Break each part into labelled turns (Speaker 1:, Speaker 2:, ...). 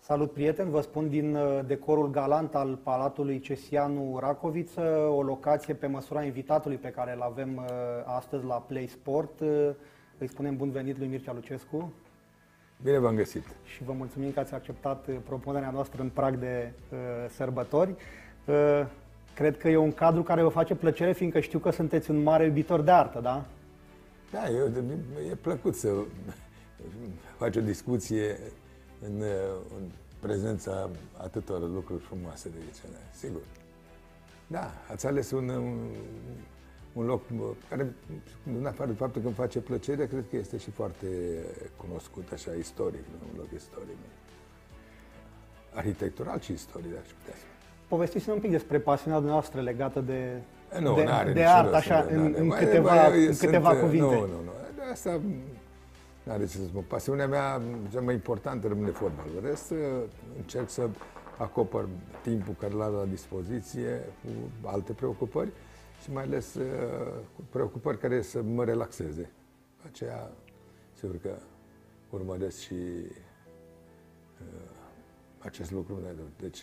Speaker 1: Salut, prieteni! Vă spun din decorul galant al Palatului Cesianu Racoviță, o locație pe măsura invitatului pe care îl avem astăzi la Play Sport. Îi spunem bun venit lui Mircea Lucescu.
Speaker 2: Bine v-am găsit!
Speaker 1: Și vă mulțumim că ați acceptat propunerea noastră în prag de sărbători. Cred că e un cadru care vă face plăcere, fiindcă știu că sunteți un mare iubitor de artă, da?
Speaker 2: Da, e plăcut să faci o discuție în prezența atâtor lucruri frumoase de aici, sigur. Da, ați ales un loc care, în afară de faptul că îmi face plăcere, cred că este și foarte cunoscut, așa, istoric, un loc istoric. Arhitectural și istoric, aș putea spune.
Speaker 1: Povestiți-ne un pic despre pasiunea dumneavoastră legată de
Speaker 2: artă,
Speaker 1: așa, în câteva cuvinte.
Speaker 2: Nu. Asta n-are ce să spun. Pasiunea mea cea mai importantă rămâne fotbalul. În rest, încerc să acopăr timpul care l-am la dispoziție cu alte preocupări și mai ales cu preocupări care să mă relaxeze. Aceea, sigur că urmăresc și acest lucru. Deci,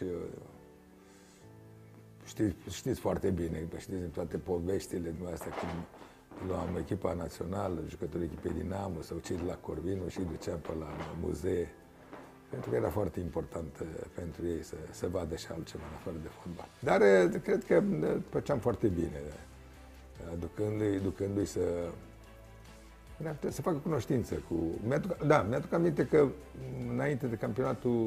Speaker 2: știți foarte bine, știți toate poveștile astea când luam echipa națională, jucătorii echipei Dinamo sau cei de la Corvinu și duceam pe la muzee, pentru că era foarte important pentru ei să vadă și altceva în afară de fotbal. Dar cred că făceam foarte bine, ducându-i să facă cunoștință cu... Mi-aduc aminte că înainte de campionatul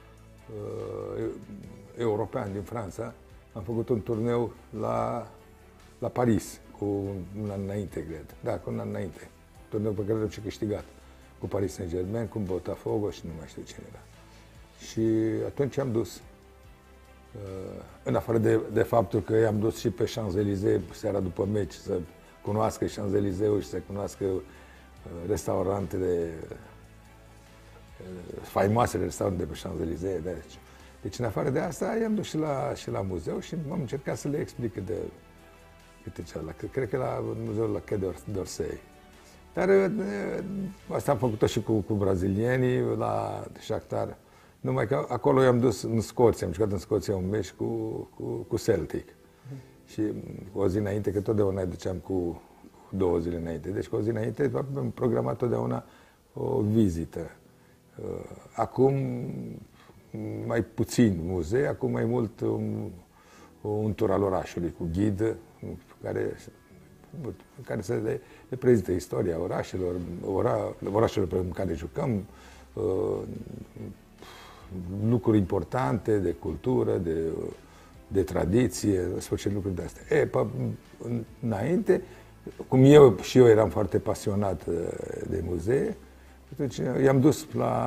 Speaker 2: european din Franța, am făcut un turneu la Paris, cu un an înainte, cred. Da, cu un an înainte. Turneu pe care l-am și câștigat. Cu Paris Saint-Germain, cu Botafogo și nu mai știu cine era. Și atunci am dus, în afară de faptul că i-am dus și pe Champs-Élysées seara după meci, să cunoască Champs-Élysées-ul și să cunoască restaurantele, faimoasele restaurante de pe Champs-Élysées. Deci, în afară de asta, i-am dus și la muzeu și am încercat să le explic câte ceva. Cred că la muzeul la Quai d'Orsay. Dar asta am făcut-o și cu brazilienii, la Shakhtar. Numai că acolo i-am dus în Scoția, am jucat în Scoția un meci cu Celtic. Și o zi înainte, că totdeauna îi duceam cu 2 zile înainte. Deci cu o zi înainte am programat totdeauna o vizită. Acum mai puțin muzee, acum mai mult un tur al orașului cu ghid care să le prezintă istoria orașelor pe care jucăm, lucruri importante de cultură, de tradiție, în sfârșit lucruri de astea. Înainte, cum eu eram foarte pasionat de muzee, atunci i-am dus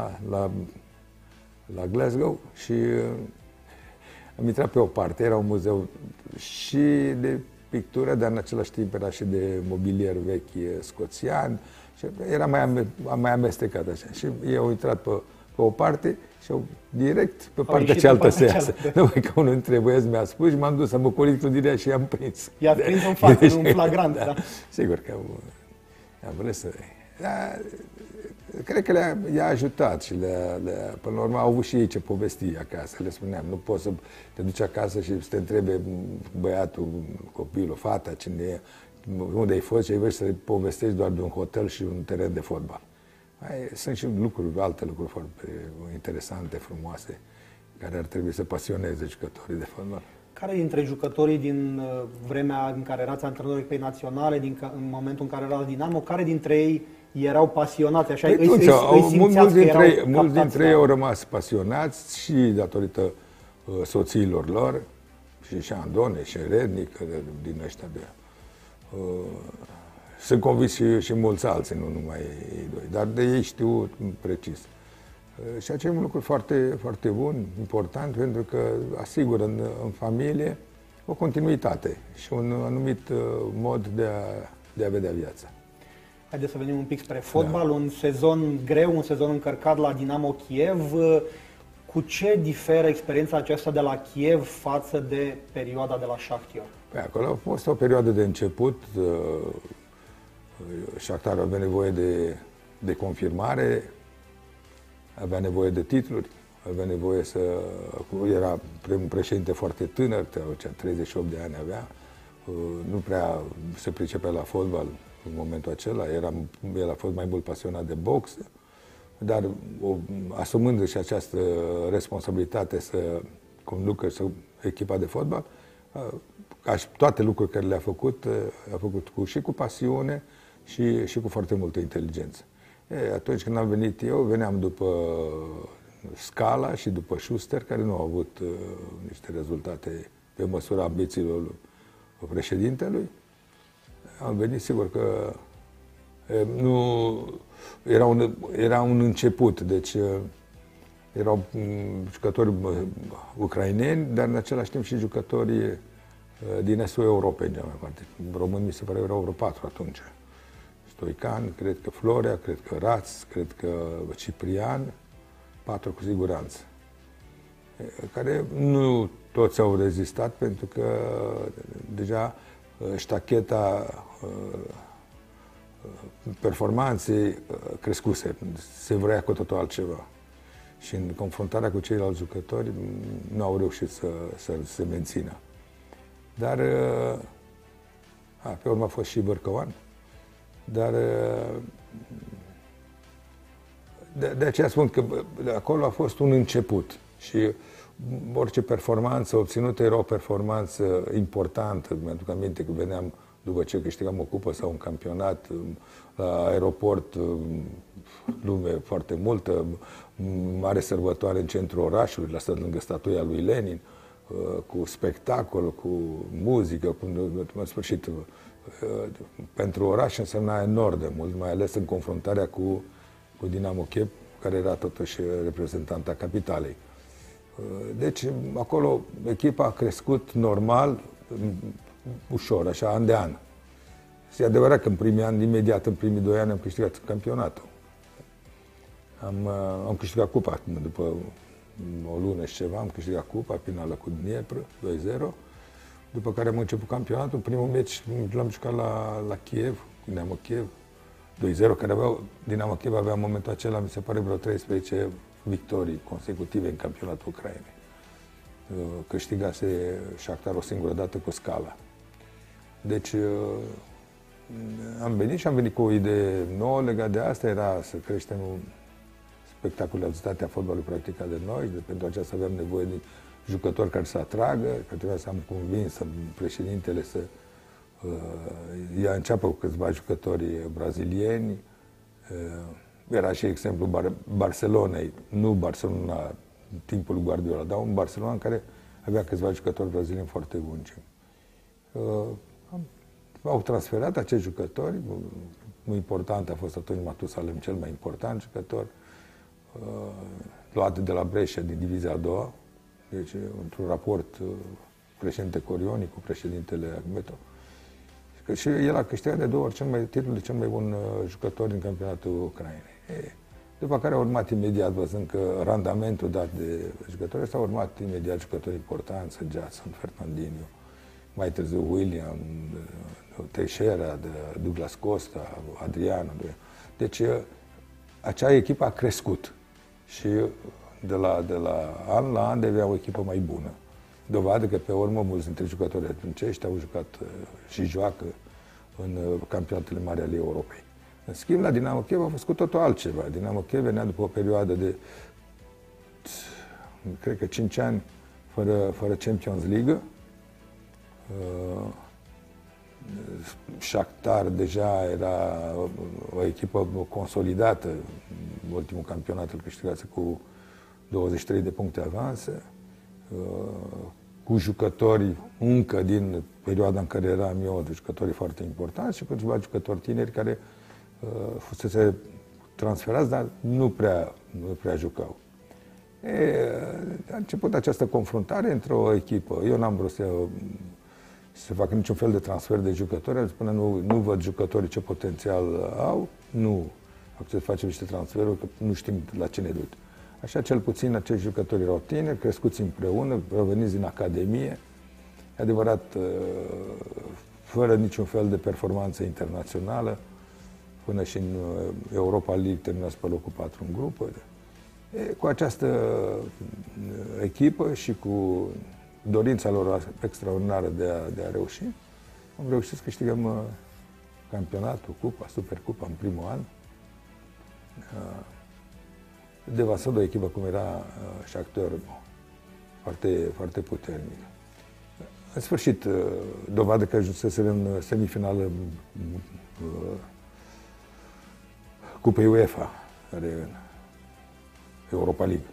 Speaker 2: la Glasgow și am intrat pe o parte, era un muzeu și de pictură, dar în același timp era și de mobilier vechi scoțian și era mai amestecat așa. Și eu am intrat pe o parte și direct pe partea cealaltă se iasă. Numai că unul dintre băieți mi-a spus și m-am dus să mă colit clădirea și i-am prins.
Speaker 1: I-ați prins în față, în flagrant, da?
Speaker 2: Sigur că am vrut să... Cred că i-a ajutat și până la urmă au avut și ei ce povesti acasă. Le spuneam, nu poți să te duci acasă și să te întrebe băiatul, copilul, fata, cine e, unde ai fost și ai vrut să le povestești doar de un hotel și un teren de fotbal. Sunt și alte lucruri foarte interesante, frumoase, care ar trebui să pasioneze jucătorii de fotbal.
Speaker 1: Care dintre jucătorii din vremea în care erați antrenor echipei naționale, în momentul în care era la Dinamo, care dintre ei erau pasionați, așa,
Speaker 2: mulți dintre ei au rămas pasionați și datorită soțiilor lor, și Andone, și Rednic, din ăștia de... Sunt convins și mulți alții, nu numai ei doi, dar de ei știu precis. Și aceea e un lucru foarte, foarte bun, important, pentru că asigură în familie o continuitate și un anumit mod de a vedea viața.
Speaker 1: Haideți să venim un pic spre fotbal, un sezon greu, un sezon încărcat la Dinamo Kiev. Cu ce diferă experiența aceasta de la Kiev față de perioada de la Shakhtar?
Speaker 2: Acolo a fost o perioadă de început. Shakhtar avea nevoie de confirmare, avea nevoie de titluri, avea nevoie să... Era un președinte foarte tânăr, 38 de ani avea, nu prea se pricepea la fotbal în momentul acela, el a fost mai mult pasionat de box, dar asumându-și această responsabilitate să conducă echipa de fotbal, toate lucrurile care le-a făcut, a făcut și cu pasiune și cu foarte multă inteligență. Atunci când am venit eu, veneam după Scala și după Schuster, care nu au avut niște rezultate pe măsura ambițiilor președintelui. Am venit, sigur că nu era un început, deci erau jucători ucraineni, dar în același timp și jucători din estul Europei, de mai parte. Români mi se pare erau vreo 4 atunci. Stoican, cred că Florea, cred că Raț, cred că Ciprian, 4 cu siguranță. Care nu toți au rezistat pentru că deja ștacheta performanței crescuse, se vrea cu totul altceva. Și în confruntarea cu ceilalți jucători nu au reușit să se mențină. Dar pe urmă a fost și Bărcăoan. Dar de aceea spun că acolo a fost un început și orice performanță obținută era o performanță importantă. Mi-aduc aminte că veneam după ce câștigam o cupă sau un campionat la aeroport, lume foarte multă, mare sărbătoare în centrul orașului, la stat lângă statuia lui Lenin, cu spectacol, cu muzică, în sfârșit, pentru oraș însemna enorm de mult, mai ales în confruntarea cu Dinamo Kiev, care era totuși reprezentanta capitalei. Deci, acolo, echipa a crescut normal, ușor, așa, an de an. Și e adevărat că în primii ani, imediat în primii 2 ani, am câștigat campionatul. Am câștigat cupa, după o lună și ceva, am câștigat cupa, finală cu Dniepr, 2-0. După care am început campionatul. Primul meci l-am jucat la Kiev, cu Dinamo Kiev, 2-0, care Dinamo Kiev avea în momentul acela, mi se pare, vreo 13 victorii consecutive în campionatul Ucrainei. Câștigase Shakhtar o singură dată cu Scala. Deci am venit cu o idee nouă legat de asta, era să creștem spectaculozitatea fotbalului practicat de noi, pentru aceasta aveam nevoie de jucători care să atragă, că trebuia să am convins președintele să înceapă cu câțiva jucători brazilieni. Era și exemplu Barcelonei, nu Barcelona în timpul lui Guardiola, dar un Barcelona în care avea câțiva jucători brazilieni foarte buni. Au transferat acești jucători, important a fost atunci Matusalem, cel mai important jucător, luat de la Brescia din divizia a doua, deci într-un raport președinte Corioni cu președintele Agmeto. Și el a câștigat de 2 ori titlul de cel mai bun jucător din campionatul Ucrainei. După care a urmat imediat, văzând că randamentul dat de jucători ăsta, a urmat imediat jucători importanți, Jackson, Fernandinho, mai târziu William, Teixeira, Douglas Costa, Adriano. Deci acea echipă a crescut și de la an la an devea o echipă mai bună. Dovadă că pe urmă mulți dintre jucătorii atuncești au jucat și joacă în campionatele mari ale Europei. În schimb, la Dinamo Kiev a fost cu totul altceva. Dinamo Kiev venea după o perioadă de, cred că 5 ani fără Champions League. Shakhtar deja era o echipă consolidată. Ultimul campionat îl câștigase cu 23 de puncte avance, cu jucători încă din perioada în care eram eu, de jucători foarte importanți și câțiva jucători tineri care fusese transferați, dar nu prea jucau. A început această confruntare între o echipă. Eu n-am vrut să fac niciun fel de transfer de jucători, până nu văd jucătorii ce potențial au, nu accept să facem niște transferuri, că nu știm la ce ne duc. Așa, cel puțin, acești jucători erau tineri, crescuți împreună, proveniți din Academie, adevărat, fără niciun fel de performanță internațională, până și în Europa League terminați pe locul 4 în grupă. Cu această echipă și cu dorința lor extraordinară de a reuși, am reușit să câștigăm campionatul, cupa, supercupa în primul an. Devasat o echipă cum era Shakhtar, foarte, foarte puternică. În sfârșit, dovadă că ajunsesem în semifinală Cupei UEFA, care e Europa League.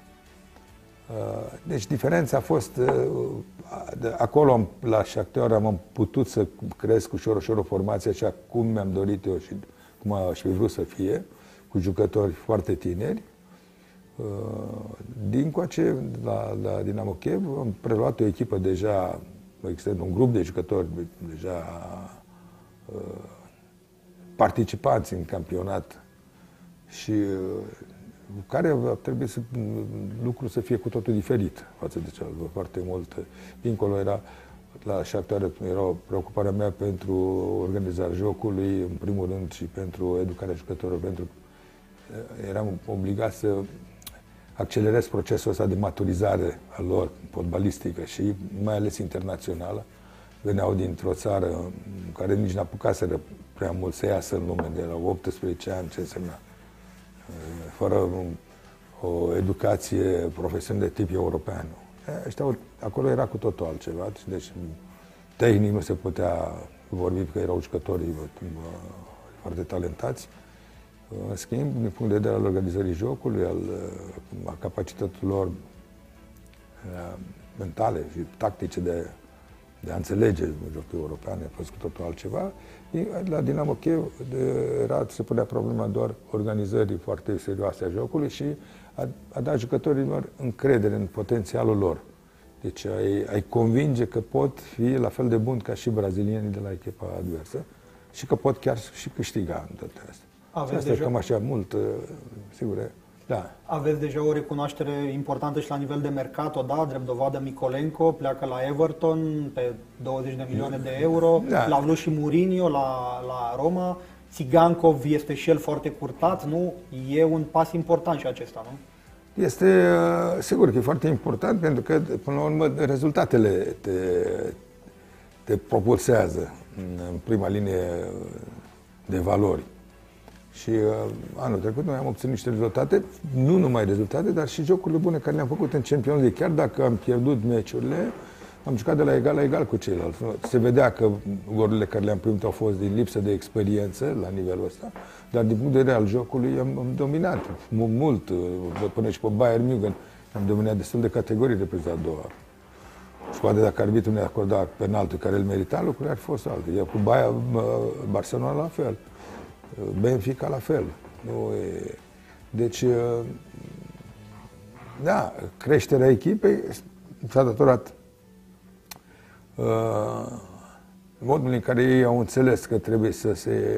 Speaker 2: Deci diferența a fost, acolo la Shakhtar am putut să cresc ușor, ușor o formație așa cum mi-am dorit eu și cum aș fi vrut să fie, cu jucători foarte tineri. Dincoace, la Dinamo Kiev, am preluat o echipă deja, un grup de jucători deja participanți în campionat și care trebuie să lucrul să fie cu totul diferit față de cealaltă. Foarte mult. Dincolo era, la Shakhtar era o preocupare mea pentru organizarea jocului, în primul rând, și pentru educarea jucătorilor, pentru eram obligat să accelerez procesul ăsta de maturizare a lor fotbalistică și mai ales internațională. Veneau dintr-o țară în care nici n-apucaseră prea mult să iasă în lume, de la 18 ani, ce însemna. Fără o educație profesională de tip european. Ăștia, acolo era cu totul altceva, deci tehnic nu se putea vorbi că erau jucători foarte talentați. În schimb, din punct de vedere al organizării jocului, a capacităților lor mentale și tactice de a înțelege jocul european, a fost cu totul altceva. La Dinamo Kiev se punea problema doar organizării foarte serioase a jocului și a dat jucătorilor încredere în potențialul lor. Deci ai convinge că pot fi la fel de buni ca și brazilienii de la echipa adversă și că pot chiar și câștiga în toate astea. Asta e cam așa mult, sigur, da.
Speaker 1: Aveți deja o recunoaștere importantă și la nivel de mercato, da? Drept dovadă, Mikolenko pleacă la Everton pe 20 de milioane de euro, da. L-a vrut și Mourinho la Roma, Tsigankov este și el foarte curtat, nu? E un pas important și acesta, nu?
Speaker 2: Este, sigur că e foarte important, pentru că, până la urmă, rezultatele te propulsează în prima linie de valori. Și anul trecut noi am obținut niște rezultate, nu numai rezultate, dar și jocurile bune care le-am făcut în Champions League. Chiar dacă am pierdut meciurile, am jucat de la egal cu ceilalți. Se vedea că golurile care le-am primit au fost din lipsă de experiență la nivelul ăsta, dar din punct de vedere al jocului am dominat mult, până și pe Bayern München am dominat destul de categorii reprezentat a doua. Și poate dacă arbitrul ne acorda penaltul care îl merita, lucrurile ar fi fost alte. Iar cu Barcelona la fel. Benfica la fel. Deci, da, creșterea echipei s-a datorat modul în care ei au înțeles că trebuie să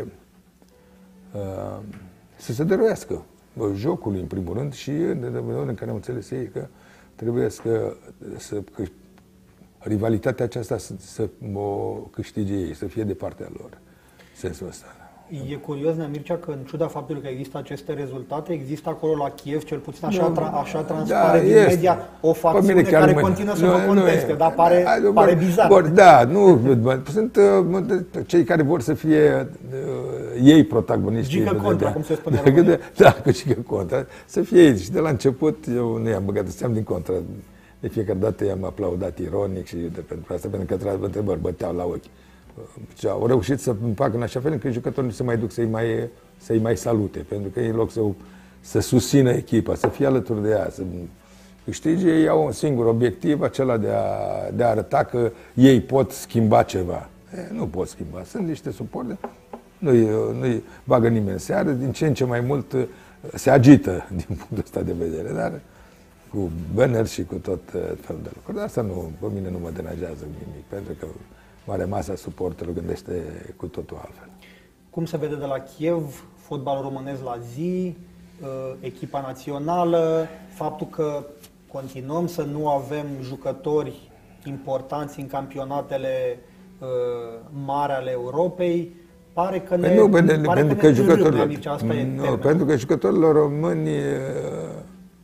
Speaker 2: se dăruiască jocului, în primul rând, și în modul în care au înțeles ei că trebuie că rivalitatea aceasta să o câștige ei, să fie de partea lor, sensul ăsta.
Speaker 1: E curios, Nea Mircea, că în ciuda faptului că există aceste rezultate, există acolo la Kiev, cel puțin așa transpare din media, o facțiune care continuă să vă conteste, dar pare bizar.
Speaker 2: Da, sunt cei care vor să fie ei protagoniști.
Speaker 1: Gică contra, cum se spune.
Speaker 2: Da, gică contra. Să fie ei. Și de la început, eu nu i-am băgat de seamă, din contra. De fiecare dată i-am aplaudat ironic și pentru asta, pentru că întrebări băteau la ochi. Au reușit să facă în așa fel încât jucătorii nu se mai duc să-i mai salute, pentru că ei, în loc să susțină echipa, să fie alături de ea, să câștige, ei au un singur obiectiv, acela de a arăta că ei pot schimba ceva. Nu pot schimba, sunt niște suporte, nu-i bagă nimeni în seară, din ce în ce mai mult se agită din punctul ăsta de vedere, dar cu banneri și cu tot felul de lucruri. Dar asta pe mine nu mă deranjează nimic, pentru că marea masă a suporterilor gândește cu totul altfel.
Speaker 1: Cum se vede de la Kiev, fotbalul românesc la zi, echipa națională, faptul că continuăm să nu avem jucători importanți în campionatele mari ale Europei, pare că
Speaker 2: pentru că jucătorilor români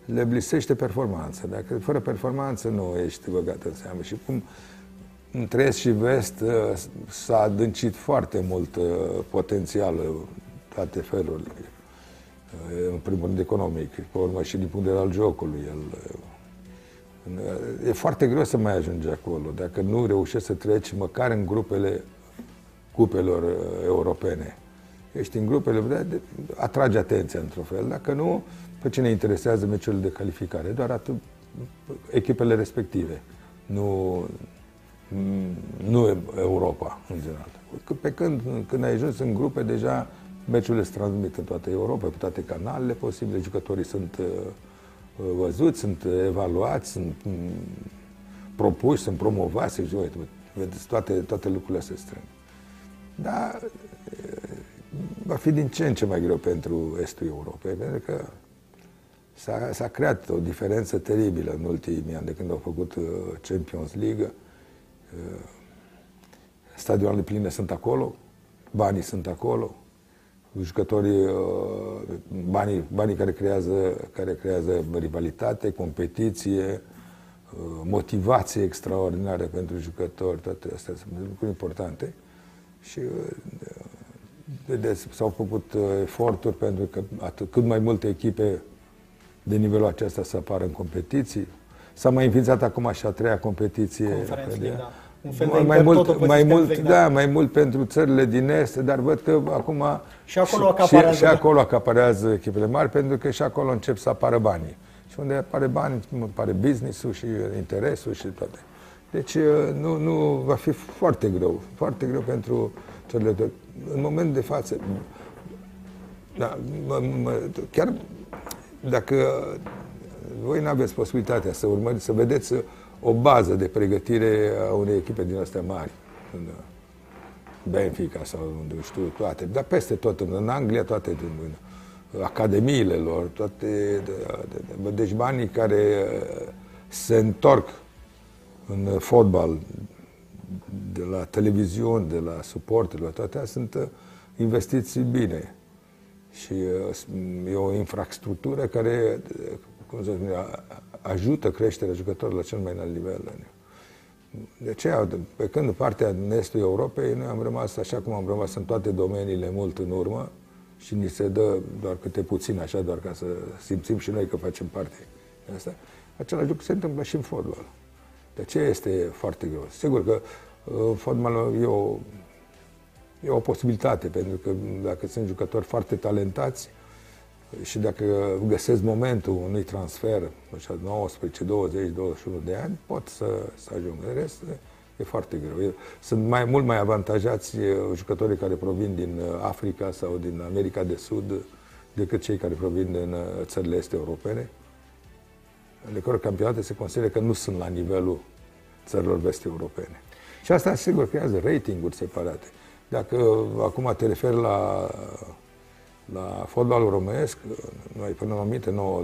Speaker 2: le lipsește performanță. Dacă fără performanță nu ești băgat în seamă. Și cum între est și vest s-a adâncit foarte mult potențial, toate felurile. În primul rând economic, pe urmă și din punct de vedere al jocului. E foarte greu să mai ajungi acolo, dacă nu reușești să treci măcar în grupele cupelor europene. Ești în grupele, atragi atenția într-un fel. Dacă nu, pe cine interesează meciurile de calificare? Doar atât echipele respective, nu Europa, în general. Pe când ai ajuns în grupe, deja meciurile se transmit în toată Europa, pe toate canalele posibile, jucătorii sunt văzuți, sunt evaluați, sunt propuși, sunt promovați, vedeți, toate lucrurile se strâng. Dar va fi din ce în ce mai greu pentru estul Europei, pentru că s-a creat o diferență teribilă în ultimii ani, de când au făcut Champions League. Stadioanele pline sunt acolo, banii sunt acolo, jucătorii, banii care creează rivalitate, competiție, motivație extraordinară pentru jucători, toate astea sunt lucruri importante. Și vedeți, s-au făcut eforturi pentru că cât mai multe echipe de nivelul acesta să apară în competiții. S-a mai înființat acum și a treia competiție.
Speaker 1: Da. Un fel de
Speaker 2: mai mult pentru țările din Est, dar văd că acum
Speaker 1: și
Speaker 2: acolo acaparează echipele mari, pentru că și acolo încep să apară banii. Și unde apare bani, apare business-ul și interesul și toate. Deci nu va fi foarte greu pentru țările. În moment de față, da, chiar dacă voi nu aveți posibilitatea să urmăriți, să vedeți o bază de pregătire a unei echipe din astea mari, în Benfica sau unde știu toate, dar peste tot, în Anglia, toate în academiile lor, toate, deci banii care se întorc în fotbal, de la televiziuni, de la suporturi, toate astea sunt investiții bine. Și e o infrastructură care, cum să spun, ajută creșterea jucătorilor la cel mai înalt nivel. De aceea, pe când partea din estul Europei, noi am rămas așa cum am rămas în toate domeniile mult în urmă și ni se dă doar câte puțin, așa, doar ca să simțim și noi că facem parte din asta. Același lucru se întâmplă și în fotbal. De aceea este foarte greu. Sigur că fotbalul e o posibilitate, pentru că dacă sunt jucători foarte talentați și dacă găsesc momentul unui transfer, așa, 19, 20, 21 de ani, pot să ajungă. În rest, e foarte greu. Sunt mult mai avantajați jucătorii care provin din Africa sau din America de Sud decât cei care provin din țările este europene. De care campionate se consideră că nu sunt la nivelul țărilor vest-europene. Și asta, sigur, creează ratinguri separate. Dacă acum te referi la fotbalul românesc, noi până în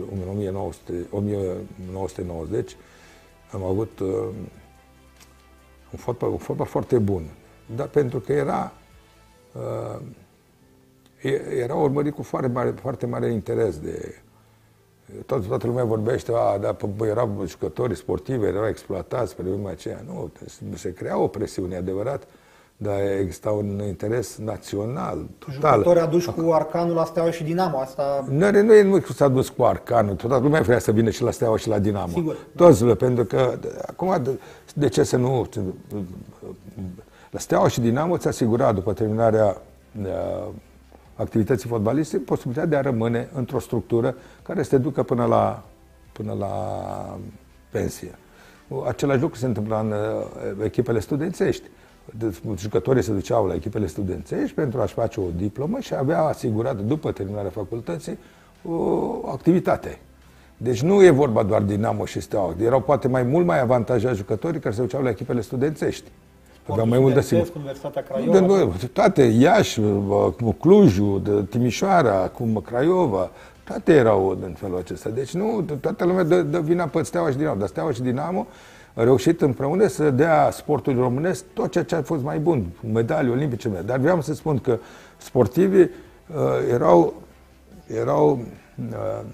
Speaker 2: 1990 am avut un fotbal foarte bun. Dar pentru că era urmărit cu foarte mare interes de... Toată lumea vorbește, erau jucători sportivi, erau exploatați pe vremea aceea. Nu, se crea o presiune, adevărat, dar exista un interes național, total.
Speaker 1: Jucători aduși cu Arcanul la Steaua și Dinamo, asta...
Speaker 2: Nu s-a dus cu Arcanul, toată lumea vrea să vină și la Steaua și la Dinamo.
Speaker 1: Sigur.
Speaker 2: Toți, pentru că, acum, de ce să nu... La Steaua și Dinamo ți asigura, după terminarea activității fotbaliste, posibilitatea de a rămâne într-o structură care să te ducă până la pensie. Același lucru se întâmpla în echipele studențești. Jucătorii se duceau la echipele studențești pentru a-și face o diplomă și avea asigurat, după terminarea facultății, o activitate. Deci nu e vorba doar Dinamo și Steaua. Erau poate mult mai avantajați jucătorii care se duceau la echipele studențești.
Speaker 1: Aveau mai mult de sigur. Universitatea Craiova.
Speaker 2: Toate, Iași, Clujul, Timișoara, acum Craiova, toate erau în felul acesta. Deci nu, toată lumea dă vina pe Steaua și Dinamo. Dar Steaua și Dinamo au reușit împreună să dea sportului românesc tot ceea ce a fost mai bun, medalii olimpice. Dar vreau să spun că sportivii erau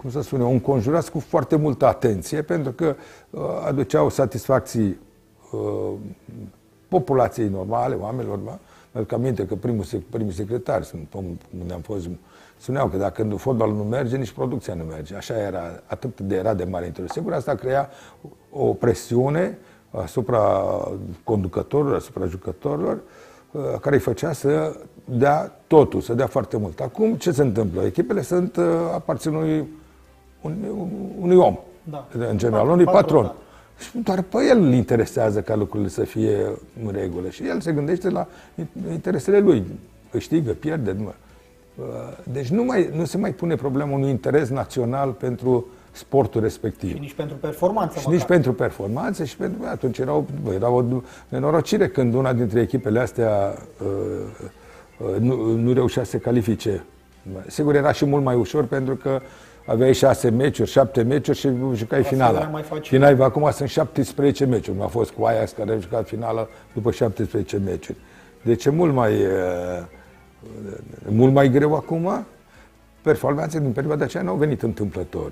Speaker 2: cum să spun eu, înconjurați cu foarte multă atenție, pentru că aduceau satisfacții populației normale, oamenilor. Mi-aduc aminte că primul secretar, unde am fost, spuneau că dacă fotbalul nu merge, nici producția nu merge. Așa era, era de mare interes. Sigur, asta crea o presiune asupra conducătorilor, asupra jucătorilor, care îi făcea să dea totul, să dea foarte mult. Acum, ce se întâmplă? Echipele aparțin unui om,
Speaker 1: da,
Speaker 2: în general, unui patron. Da. Și doar pe el îl interesează ca lucrurile să fie în regulă. Și el se gândește la interesele lui. Câștigă, pierde. Deci nu se mai pune problema unui interes național pentru sportul respectiv.
Speaker 1: Și nici pentru performanță.
Speaker 2: Și nici pentru performanță. Și pentru atunci era o nenorocire când una dintre echipele astea nu reușea să se califice. Sigur, era și mult mai ușor pentru că aveai 6 meciuri, 7 meciuri și jucai finala. Finala, acum sunt 17 meciuri. A fost cu Ajax care a jucat finala după 17 meciuri. Deci e mult mai greu acum. Performanțele din perioada aceea nu au venit întâmplător.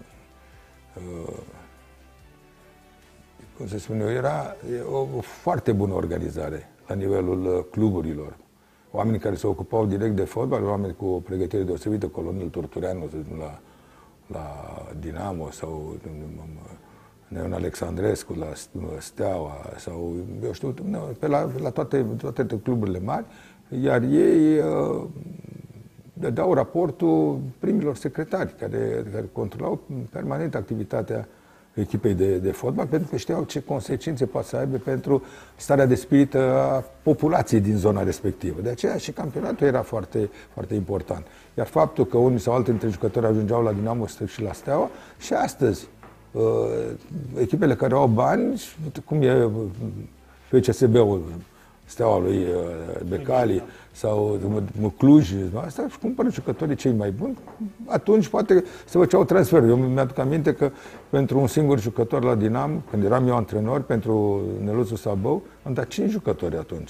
Speaker 2: Cum se spune eu, era o foarte bună organizare la nivelul cluburilor. Oamenii care se ocupau direct de fotbal, oameni cu o pregătire deosebită, Colonel Turtureanu, la Dinamo sau Neon Alexandrescu la Steaua sau eu știu, la toate cluburile mari, iar ei dădeau raportul primilor secretari care controlau permanent activitatea echipei de fotbal, pentru că știau ce consecințe poate să aibă pentru starea de spirit a populației din zona respectivă. De aceea și campionatul era foarte, foarte important. Iar faptul că unii sau alții dintre jucători ajungeau la Dinamo și la Steaua, și astăzi echipele care au bani, cum e FCSB-ul, Steaua lui Becali sau Cluj, asta își cumpără jucătorii cei mai buni, atunci poate se făceau transferuri. Eu mi-aduc aminte că pentru un singur jucător la Dinamo, când eram eu antrenor, pentru Neluțu Sabău, am dat 5 jucători atunci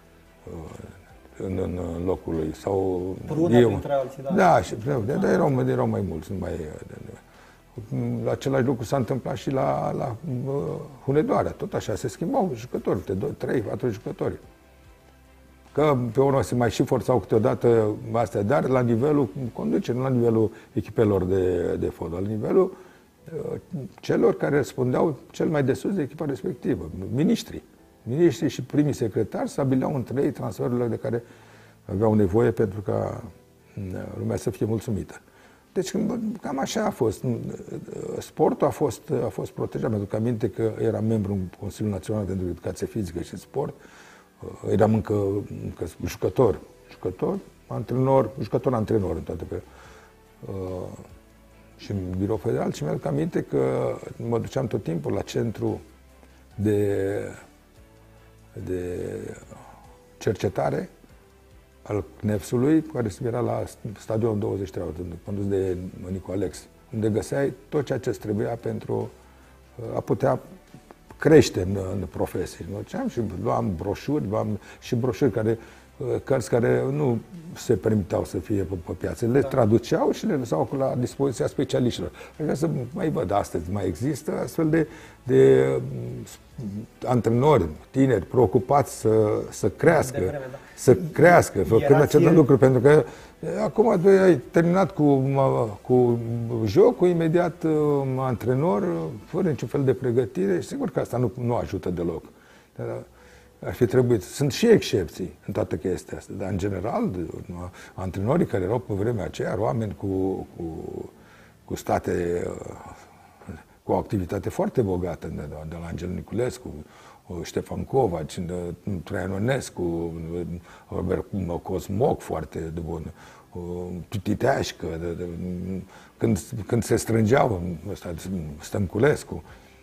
Speaker 2: în locul lui. Sau
Speaker 1: Prună dintre alții, da.
Speaker 2: Da, dar erau mai mulți. La același lucru s-a întâmplat și la Hunedoara. Tot așa, se schimbau jucători, 3, 4 jucători. Că pe urmă se mai și forțau câteodată astea, dar la nivelul conducerii, nu la nivelul echipelor de fotbal, la nivelul celor care răspundeau cel mai de sus de echipa respectivă, miniștrii. Miniștrii și primii secretari stabileau între ei transferurile de care aveau nevoie pentru ca lumea să fie mulțumită. Deci cam așa a fost. Sportul a fost protejat. Mi-aduc aminte că eram membru în Consiliul Național pentru Educație Fizică și Sport. Eram încă jucător, antrenor în toate pe și în birou federal, și mi-aduc aminte că mă duceam tot timpul la centru de cercetare al CNEFS-ului, care era la stadionul 23, condus de Nicu Alex, unde găseai tot ceea ce trebuia pentru a putea crește în profesie. Și luam broșuri, cărți care nu se permiteau să fie pe piață. Le traduceau și le lăsau la dispoziția specialiștilor. Aș vrea să mai văd astăzi, mai există astfel de antrenori, tineri, preocupați să crească, făcând acest lucru, pentru că acum tu ai terminat cu jocul, imediat antrenor, fără niciun fel de pregătire, și sigur că asta nu ajută deloc. Dar ar fi trebuit. Sunt și excepții în toată chestia asta, dar în general, antrenorii care erau pe vremea aceea erau oameni cu state, cu o activitate foarte bogată, de la Angel Niculescu, Ștefan Covaci, Traian Onescu, Robert Cosmoc, foarte de bun, Titeașcă, când se strângeau, Stănculescu,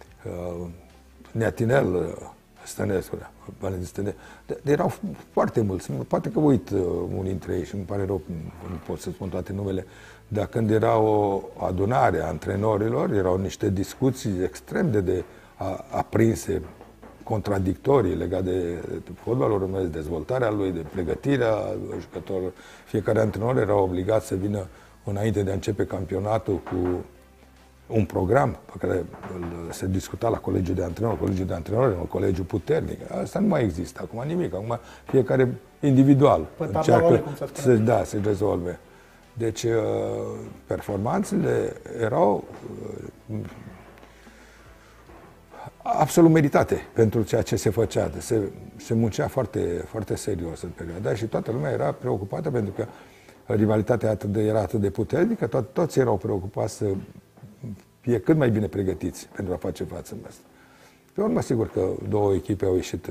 Speaker 2: Neatinel Stănescu, Valentin Stănescu. Erau foarte mulți. Poate că uit unii dintre ei și îmi pare rău, nu pot să spun toate numele, dar când era o adunare a antrenorilor, erau niște discuții extrem de aprinse, contradictorii legate de fotbalul românesc, dezvoltarea lui, de pregătirea jucătorilor. Fiecare antrenor era obligat să vină înainte de a începe campionatul, cu un program pe care se discuta la colegiul de antrenori. Colegiul de antrenori, un colegiu puternic. Asta nu mai există acum nimic. Acum fiecare individual încearcă să rezolve. Deci performanțele erau absolut meritate pentru ceea ce se făcea. Se muncea foarte, foarte serios în perioada și toată lumea era preocupată pentru că rivalitatea era atât de puternică, toți erau preocupați să fie cât mai bine pregătiți pentru a face față în asta. Pe urmă, sigur că două echipe au ieșit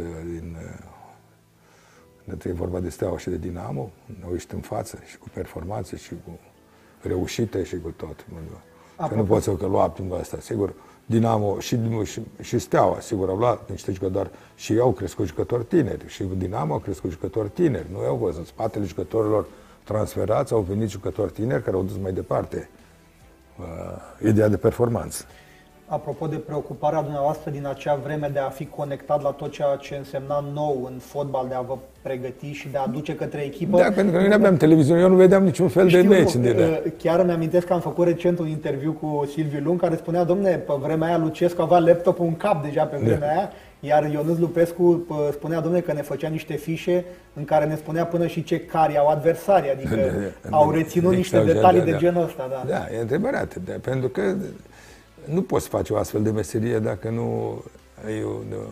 Speaker 2: e vorba de Steaua și de Dinamo, au ieșit în față și cu performanțe și cu reușite și cu tot. Că nu pot să lua prin asta. Sigur, Dinamo și Steaua, sigur, au luat niște jucători și au crescut jucători tineri. Și Dinamo au crescut jucători tineri. Nu au fost în spatele jucătorilor transferați, au venit jucători tineri care au dus mai departe ideea de performanță.
Speaker 1: Apropo de preocuparea dumneavoastră din acea vreme de a fi conectat la tot ceea ce însemna nou în fotbal, de a vă pregăti și de a duce către echipă...
Speaker 2: Da, pentru că noi nu aveam televiziune, eu nu vedeam niciun fel de meci.
Speaker 1: Chiar îmi amintesc că am făcut recent un interviu cu Silviu Lung, care spunea, domne, pe vremea aia Lucescu avea laptopul în cap deja pe vremea aia, iar Ionuț Lupescu spunea, domne, că ne făcea niște fișe în care ne spunea până și ce cari au adversarii, adică au reținut niște detalii de genul ăsta.
Speaker 2: Da, e adevărat, pentru că nu poți face o astfel de meserie dacă nu ai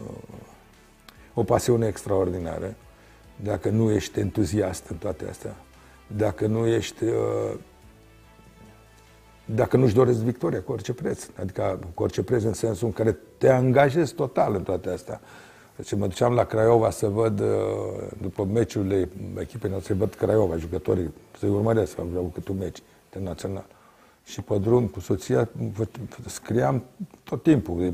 Speaker 2: o pasiune extraordinară, dacă nu ești entuziast în toate astea, dacă nu ești, dacă nu-și doresc victoria cu orice preț, adică cu orice preț în sensul în care te angajezi total în toate astea. Deci mă duceam la Craiova să văd, după meciurile echipei noastre, văd Craiova, jucătorii, să-i urmăresc, am vreau câte un meci internațional. Și pe drum cu soția scriam tot timpul.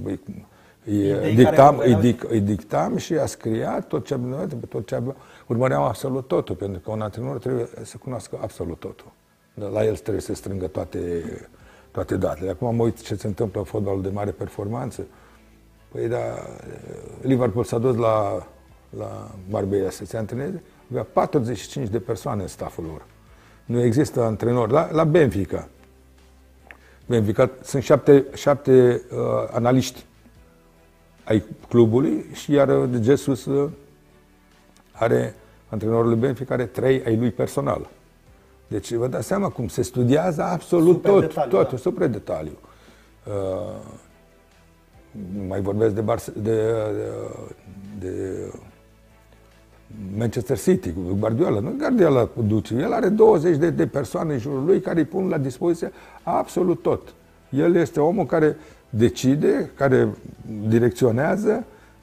Speaker 2: Îi dictam și a scria tot ce urmăream absolut totul, pentru că un antrenor trebuie să cunoască absolut totul. La el trebuie să strângă toate datele. Acum mă uit ce se întâmplă în fotbalul de mare performanță. Păi da, Liverpool s-a dus la Marbella să se antreneze, avea 45 de persoane în stafful lor. Nu există antrenori. La Benfica. Sunt șapte analiști ai clubului și iar Jesus are, antrenorul lui Benfica are 3 ai lui personal. Deci vă dați seama cum se studiază absolut tot, super detaliu. Mai vorbesc de Manchester City, cu Guardiola. Nu Guardiola duce, el are 20 de persoane în jurul lui care îi pun la dispoziție absolut tot. El este omul care decide, care direcționează,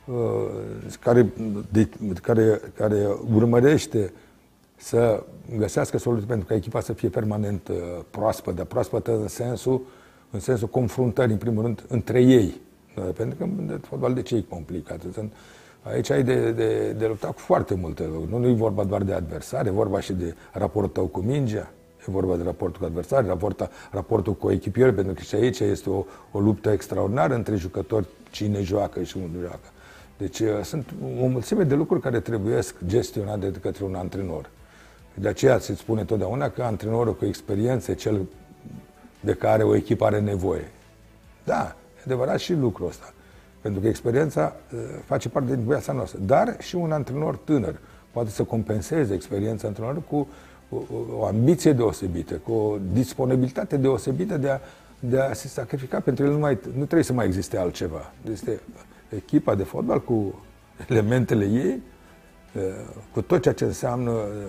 Speaker 2: care urmărește să găsească soluții pentru ca echipa să fie permanent proaspătă, dar proaspătă în sensul confruntării, în primul rând, între ei. Pentru că fotbal de ce e complicat? Aici ai de luptat cu foarte multe lucruri. Nu e vorba doar de adversari, e vorba și de raportul tău cu mingea, e vorba de raportul cu adversari, raportul cu echipieri, pentru că și aici este o luptă extraordinară între jucători, cine joacă și unde joacă. Deci sunt o mulțime de lucruri care trebuie gestionate de către un antrenor. De aceea se spune totdeauna că antrenorul cu experiență e cel de care o echipă are nevoie. Da, e adevărat și lucrul ăsta. Pentru că experiența face parte din viața noastră. Dar și un antrenor tânăr poate să compenseze experiența antrenorului cu o ambiție deosebită, cu o disponibilitate deosebită de a se sacrifica. Pentru el nu trebuie să mai existe altceva. Este echipa de fotbal cu elementele ei, cu tot ceea ce înseamnă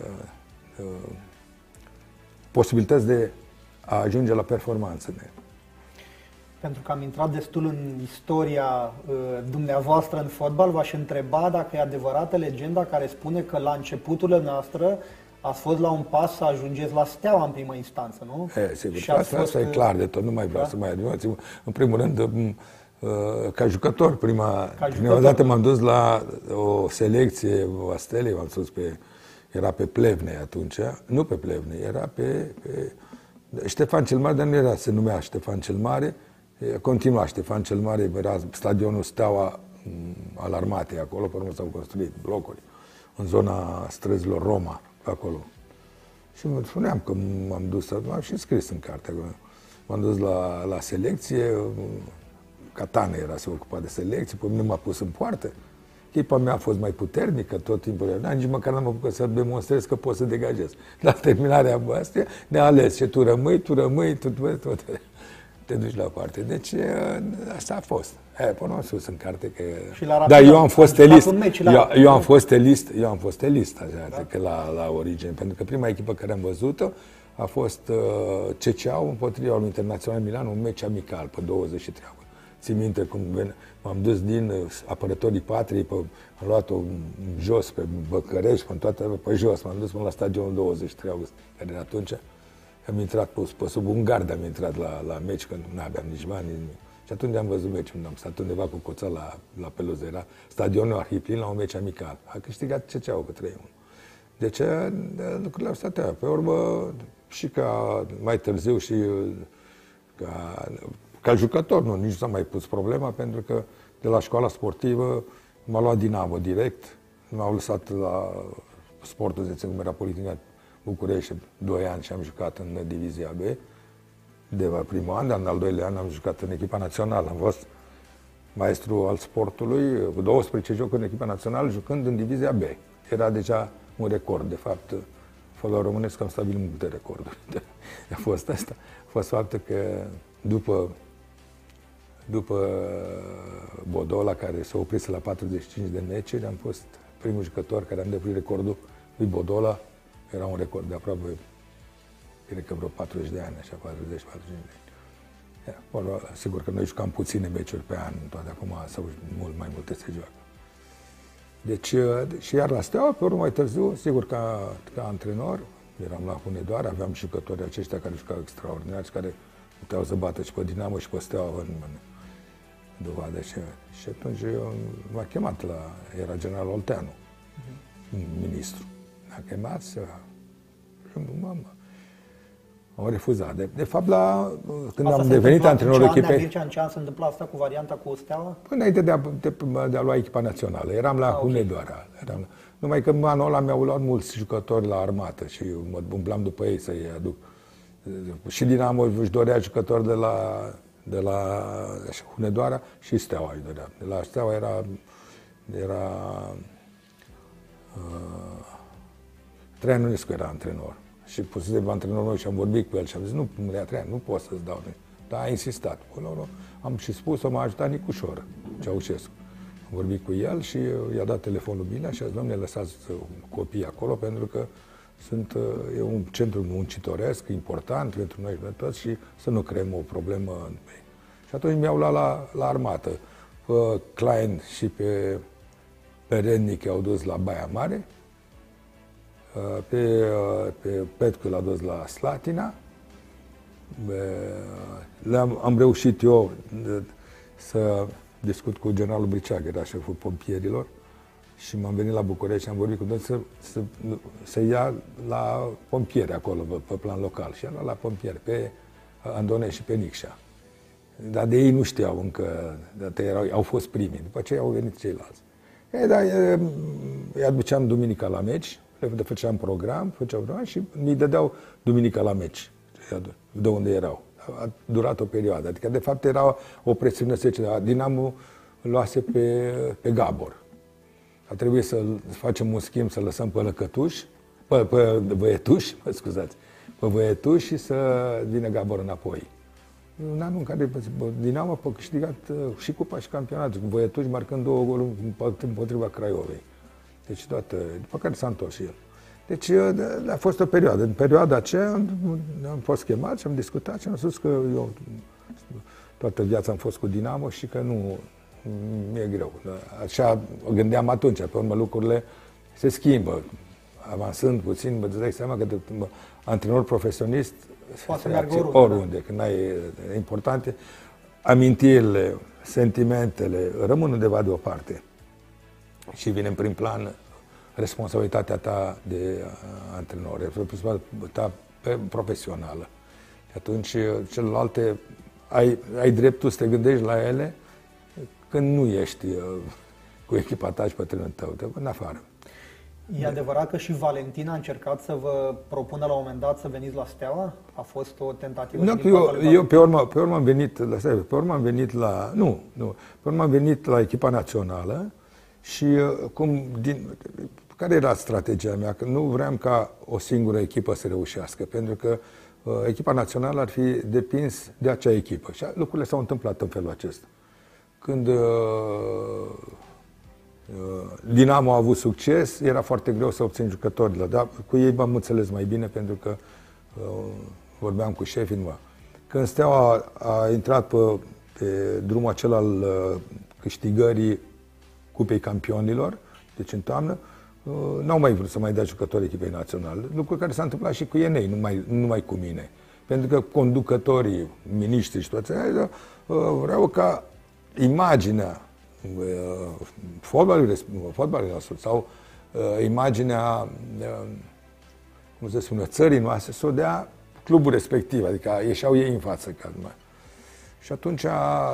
Speaker 2: posibilități de a ajunge la performanță.
Speaker 1: Pentru că am intrat destul în istoria dumneavoastră în fotbal, v-aș întreba dacă e adevărată legenda care spune că la începuturile noastre ați fost la un pas să ajungeți la Steaua în primă instanță, nu?
Speaker 2: Sigur, și asta e clar de tot, nu mai vreau să mai admimați. În primul rând, ca jucător, prima dată m-am dus la o selecție a Stelei, m-am dus era pe Plevnei atunci, nu pe Plevnei, era pe Ștefan cel Mare, dar nu era, se numea Ștefan cel Mare, continua Ștefan cel Mare, era stadionul Steaua al Armatei acolo, pe urmă s-au construit blocuri în zona străzilor Roma, pe acolo. Și mă spuneam că m-am dus, m-am și scris în carte. M-am dus la selecție, Catane se ocupa de selecție, pe mine m-a pus în poartă. Echipa mea a fost mai puternică tot timpul. Nici măcar n-am apucat să demonstrez că pot să degajez. La terminarea voastră ne-a ales și tu rămâi, tu te duci la o parte. Deci asta a fost. Până am spus în carte că... Dar eu am fost elist. Eu am fost elist așa, la origine. Pentru că prima echipă care am văzut-o a fost CCA-ul împotriva lui Internațional Milan, un meci amical pe 23 august. Țin minte cum m-am dus din apărătorii patriei, am luat-o jos pe Băcărești, pe jos, m-am dus până la stadionul 23 august, care era atunci. Am intrat pe sub un gard, am intrat la meci, că nu aveam nici bani, nici nimic. Și atunci am văzut meciul, am stat undeva cu coța la Peluză, era stadionul Arhiplin la un meci amical. A câștigat CCA-ul cu 3-1. Deci lucrurile au stat pe urmă și ca mai târziu și ca jucător, nici nu s-a mai pus problema, pentru că de la școala sportivă m-a luat Dinamo direct, m-au lăsat la sportul, ziceți cum era Politehnica București, 2 ani și am jucat în divizia B, de primul an, dar în al doilea an am jucat în echipa națională. Am fost maestru al sportului, cu 12 jocuri în echipa națională, jucând în divizia B. Era deja un record, de fapt, fotbalul românesc am stabilit multe recorduri. A fost asta. A fost faptul că după Bodola, care s-a oprit la 45 de meciuri, am fost primul jucător care a îndeplinit recordul lui Bodola. Era un record de aproape, cred că vreo 40 de ani, așa, 40-45 de ani. Sigur că noi jucam puține meciuri pe an, toate acum sau mult mai multe se joacă. Deci, și iar la Steaua, pe urmă mai târziu, sigur ca antrenor, eram la Hunedoara, aveam jucători aceștia care jucau extraordinari, care puteau să bată și pe Dinamo și pe Steaua în dovadă. Și atunci m-a chemat era general Olteanu, ministru. M-a chemat am refuzat. De fapt, când am devenit antrenorul echipei...
Speaker 1: În ce an se întâmpla asta cu varianta cu Steaua?
Speaker 2: Înainte de a lua echipa națională. Eram la Hunedoara. Numai că anul ăla mi-au luat mulți jucători la armată și mă umblam după ei să-i aduc. Și Dinamo își dorea jucători de la Hunedoara și Steaua își dorea. De la Steaua era Traian Ionescu era antrenor. Și pusese antrenorul meu și am vorbit cu el și am zis, nu, Traian, nu pot să-ți dau. Dar a insistat. Am și spus-o, m-a ajutat Nicușor Ceaușescu. Am vorbit cu el și i-a dat telefonul bine și a zis, dom'le, lăsați copiii acolo pentru că e un centru muncitoresc, important pentru noi pentru toți și să nu creăm o problemă. Și atunci mi-au luat la armată. Pe Klein și pe Rednic i-au dus la Baia Mare, pe Petcu l-a dus la Slatina. Am reușit eu să discut cu generalul Briceag, era șeful pompierilor, și m-am venit la București și am vorbit cu dânsul să ia la pompieri acolo, pe plan local. Și la pompieri, pe Andone și pe Nicșa. Dar de ei nu știau încă, au fost primii. După aceea au venit ceilalți. Îi aduceam duminica la meci, le făceam program și mi dădeau duminica la meci, de unde erau. A durat o perioadă. Adică, de fapt, era o presiune secere. Dinamo luase pe Gabor. A trebuit să facem un schimb, să lăsăm pe Lăcătuși, pe Văietuși, pe Văietuși și să vină Gabor înapoi. Un an în care Dinamo a câștigat și cupa și campionatul, cu Văietuși marcând 2 goluri împotriva Craiovei. Deci după care s-a întors și el. Deci a fost o perioadă. În perioada aceea am fost chemat și am discutat și am spus că eu toată viața am fost cu Dinamo și că nu mi-e greu. Așa gândeam atunci, pe urmă lucrurile se schimbă. Avansând puțin, îți dai seama că antrenor profesionist
Speaker 1: poate să meargă
Speaker 2: oriunde. Când ai importante, amintirile, sentimentele rămân undeva deoparte. Și vine în prim plan responsabilitatea ta de antrenor, responsabilitatea ta profesională. Și atunci celelalte ai dreptul să te gândești la ele când nu ești cu echipa ta și pe trenul tău, în afară.
Speaker 1: E adevărat că și Valentin a încercat să vă propună la un moment dat să veniți la Steaua? A fost o tentativă?
Speaker 2: Eu pe urmă am venit la echipa națională și care era strategia mea? Că nu vreau ca o singură echipă să reușească, pentru că echipa națională ar fi depins de acea echipă. Și lucrurile s-au întâmplat în felul acesta. Când Dinamo a avut succes, era foarte greu să obțin jucătorile, dar cu ei m-am înțeles mai bine pentru că vorbeam cu șefii. Când Steaua a intrat pe drumul acela al câștigării Cupei Campionilor, deci în toamnă, n-au mai vrut să mai dea jucători echipei naționale. Lucru care s-a întâmplat și cu ei, nu numai cu mine. Pentru că conducătorii, miniștri și toți vreau ca imaginea fotbalului nostru sau imaginea, cum se spune, țării noastre, să o dea clubul respectiv, adică ieșeau ei în față. Și atunci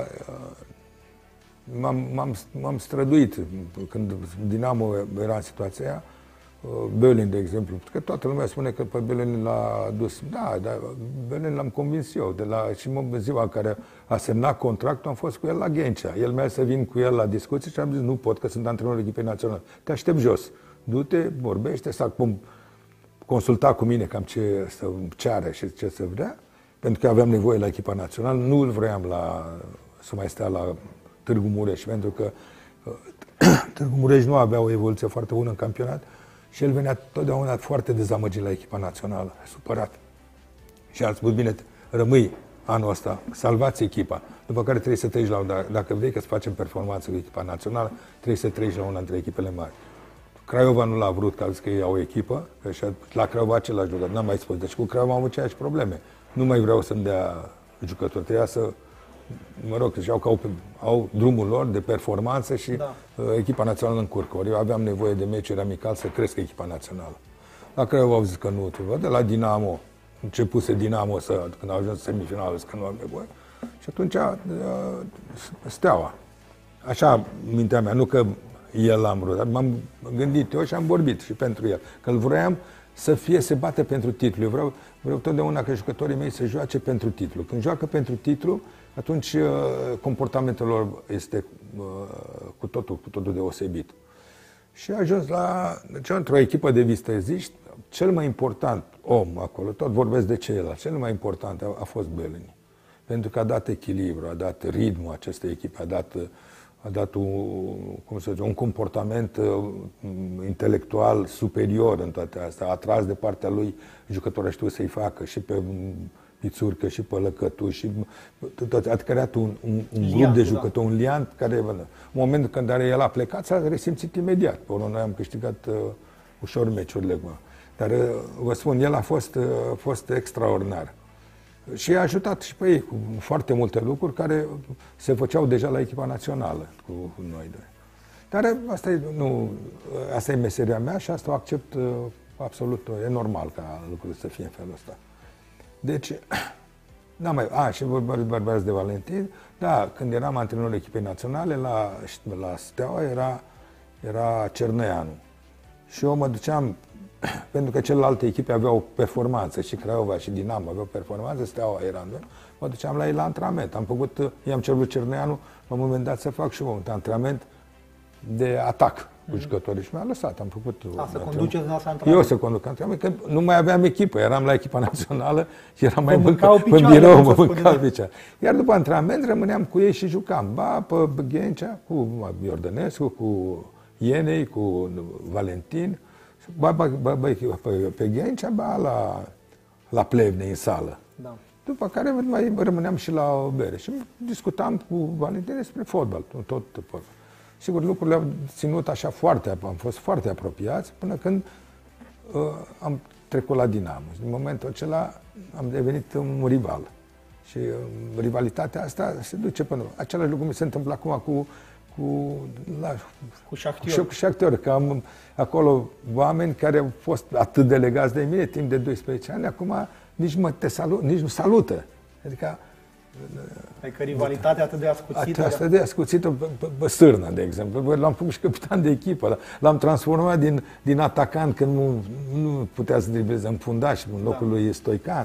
Speaker 2: m-am străduit când Dinamo era în situația aia. Bölin, de exemplu, că toată lumea spune că pe Bölin l-a dus. Da, dar Bölin l-am convins eu. Și în ziua în care a semnat contractul, am fost cu el la Ghencea. El mi-a să vin cu el la discuții și am zis, nu pot, că sunt antrenorul echipei naționale. Te aștept jos. Du-te, vorbește, să consulta cu mine cam ce să ceară și ce să vrea, pentru că aveam nevoie la echipa națională. Nu îl vroiam să mai stea la Târgu Mureș, pentru că Târgu Mureș nu avea o evoluție foarte bună în campionat și el venea totdeauna foarte dezamăgit la echipa națională, supărat. Și a spus, bine, rămâi anul ăsta, salvați echipa, după care trebuie să treci la una. Dacă vrei că să facem performanță cu echipa națională, trebuie să treci la una dintre echipele mari. Craiova nu l-a vrut, că a zis că ei au o echipă, și la Craiova același jucător, n-am mai spus. Deci cu Craiova am avut aceeași probleme. Nu mai vreau să-mi dea jucători, trebuia să, au drumul lor de performanță și echipa națională încurcă. Ori eu aveam nevoie de meciuri amical să cresc echipa națională. La Craiova au zis că nu, de la Dinamo, începuse Dinamo când au ajuns în semifinală, că nu am nevoie. Și atunci Steaua. Așa mintea mea, nu că el l-am vrut, dar m-am gândit eu și am vorbit și pentru el. Că îl vroiam se bate pentru titlu. Eu vreau totdeauna ca jucătorii mei să joace pentru titlu. Când joacă pentru titlu, atunci comportamentul lor este cu totul deosebit. Și a ajuns într-o echipă de visteziști, cel mai important om acolo, tot vorbesc de ceilalți, cel mai important a fost Bölin. Pentru că a dat echilibru, a dat ritmul acestei echipe, a dat un comportament intelectual superior în toate astea. A tras de partea lui jucătorul, știu să-i facă și pe Pițurcă și pe Lăcătuș și a creat un grup de jucători, un liant care, în momentul când el a plecat, s-a resimțit imediat. Pe urmă, noi am câștigat ușor meciurile. Dar vă spun, el a fost extraordinar. Și a ajutat și pe ei cu foarte multe lucruri care se făceau deja la echipa națională cu noi doi. Dar asta e meseria mea și asta o accept absolut, e normal ca lucrurile să fie în felul ăsta. Deci, și vorbeați de Valentin, da, când eram antrenorul echipei naționale, la Steaua era Cernăianu. Și eu mă duceam, pentru că celelalte echipe aveau performanță, și Craiova și Dinamo aveau performanță, Steaua era în doi, mă duceam la ei la antrenament. I-am cerut Cernăianu, la un moment dat, să fac și un antrenament de atac cu jucătorii și mi-a lăsat. Am făcut
Speaker 1: să conduceți la antrenament.
Speaker 2: Eu să conduc antrenament, că nu mai aveam echipă, eram la echipa națională și eram mai pe birou, mă mâncau picioare. Iar după antrenament rămâneam cu ei și jucam. Pe Ghencea, cu Iordănescu, cu Ienei, cu Valentin, pe Ghencea, la Plevne, în sală. Da. După care mai rămâneam și la o bere. Și discutam cu Valentin despre fotbal, tot. Sigur, lucrurile au ținut așa am fost foarte apropiați până când am trecut la Dinamo. În momentul acela am devenit un rival. Și rivalitatea asta se duce până... Același lucru mi se întâmplă acum cu Shakhtar, că am acolo oameni care au fost atât de legați de mine timp de 12 ani, acum nici nu salută. Adică
Speaker 1: Adică rivalitatea atât de ascuțită.
Speaker 2: Atât de ascuțită, Sârnă, de exemplu. L-am făcut și capitan de echipă. L-am transformat din atacant când nu putea să dribleze în fundaș în locul lui Stoican.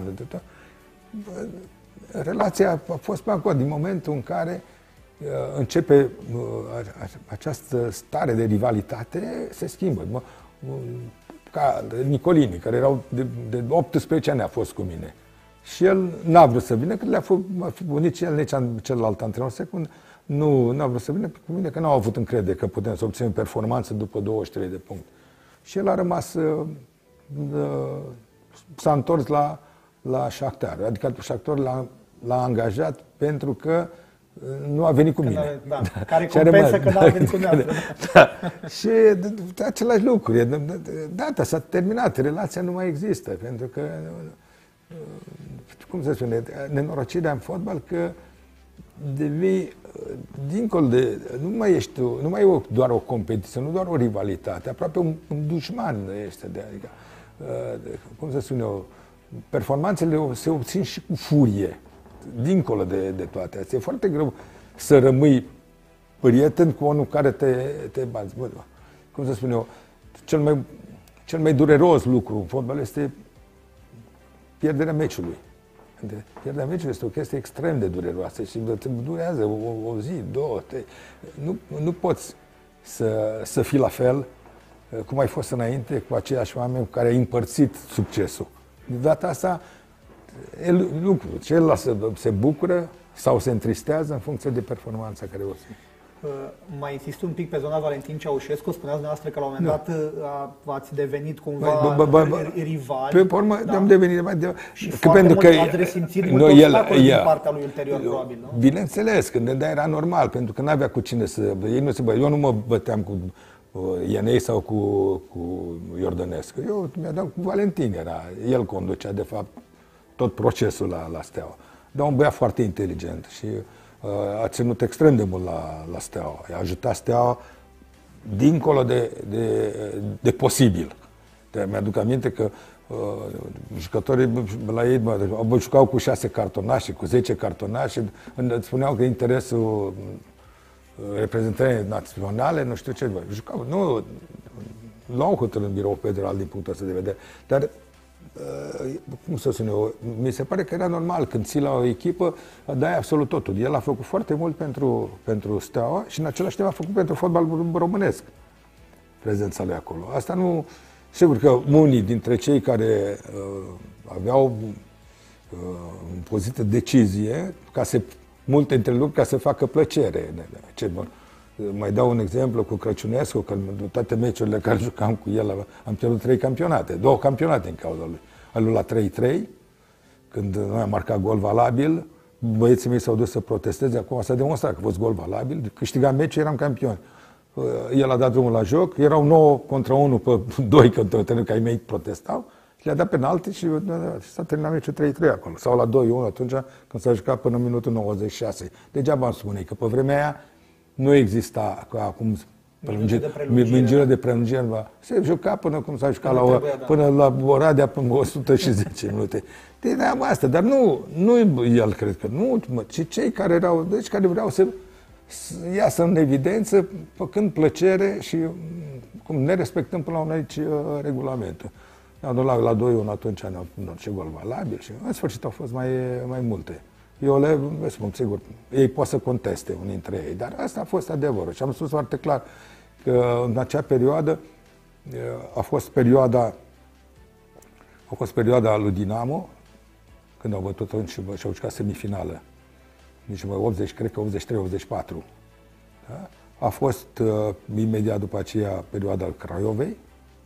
Speaker 2: Relația a fost pe acolo, din momentul în care începe această stare de rivalitate, se schimbă. Ca Nicolini, care erau de 18 ani a fost cu mine. Și el n-a vrut să vină, că le-a făcut nici el, nici celălalt antrenor secund, n-a vrut să vină cu mine, că n-au avut încredere că putem să obținem performanță după 23 de puncte. Și el a rămas, s-a întors la Shakhtar, adică Shakhtar l-a angajat pentru că nu a venit cu mine.
Speaker 1: Care compensă că n-a venit cu mine.
Speaker 2: Și același lucru. Data s-a terminat, relația nu mai există, pentru că, cum se spune, nenorocirea în fotbal că devii, dincolo de, nu mai e doar o competiție, nu doar o rivalitate, aproape un dușman este, adică, cum se spune eu, performanțele se obțin și cu furie, dincolo de toate astea. E foarte greu să rămâi prieten cu unul care te bați. Bă, cum să spun eu, cel mai dureros lucru în fotbal este pierderea meciului. Pierderea meciului este o chestie extrem de dureroasă și durează o zi, două, trei. Nu poți să fii la fel cum ai fost înainte cu aceiași oameni cu care ai împărțit succesul. De data asta, lucru, celălalt se bucură sau se întristează în funcție de performanța care o ține.
Speaker 1: Mai insist un pic pe zona Valentin Ceaușescu. Spuneați dumneavoastră că la un moment dat ați devenit cumva rivali.
Speaker 2: Pe urmă am devenit
Speaker 1: și foarte mult ați resimțit mult obstacole din partea lui ulterior, probabil, nu?
Speaker 2: Bineînțeles, când era normal, pentru că n-avea cu cine să... Eu nu mă băteam cu Ienei sau cu Iordănescu. Eu mi-am dat cu Valentin, el conducea, de fapt, tot procesul la Steaua. Dar un băiat foarte inteligent și a ținut extrem de mult la Steaua. I-a ajutat Steaua dincolo de posibil. Mi-aduc aminte că jucătorii la ei jucau cu 6 cartonașe, cu 10 cartonașe, spuneau că interesul reprezentării naționale, nu știu ce, jucau. Nu au hotărât în birou federal din punctul ăsta de vedere, dar cum să spun eu, mi se pare că era normal când ții la o echipă, dai absolut totul. El a făcut foarte mult pentru Steaua și în același timp a făcut pentru fotbal românesc prezența lui acolo. Asta nu... Sigur că unii dintre cei care aveau în poziție de decizie, multe dintre lucruri ca să facă plăcere. Mai dau un exemplu cu Crăciunescu, că în toate meciurile care jucam cu el am pierdut 3 campionate, 2 campionate în cauza lui. Alul la 3-3, când noi am marcat gol valabil, băieții mei s-au dus să protesteze, acum s-a demonstrat că a fost gol valabil, câștigam meciul, eram campioni. El a dat drumul la joc, erau 9 contra 1 pe 2 că ai mei protestau, și le-a dat penalti și s-a terminat meciul 3-3 acolo. Sau la 2-1 atunci când s-a jucat până în minutul 96. Degeaba îmi spune că pe vremea aia nu exista ca acum mingire de prelungire. Se juca până cum s-a jucat până la Oradea până 110 minute. De asta, dar nu el cred că nu, ci cei care erau, deci care vreau să iasă în evidență, făcând plăcere și cum ne respectăm până la un aici regulamentul. La 2-1 atunci ne-au dat și gol valabil și în sfârșit au fost mai multe. Eu le spun, sigur, ei pot să conteste unii dintre ei, dar asta a fost adevărul. Și am spus foarte clar că în acea perioadă a fost perioada lui Dinamo, când au bătut atunci și au jucat semifinală. Deci 80, cred că 83-84. Da? A fost imediat după aceea perioada Craiovei,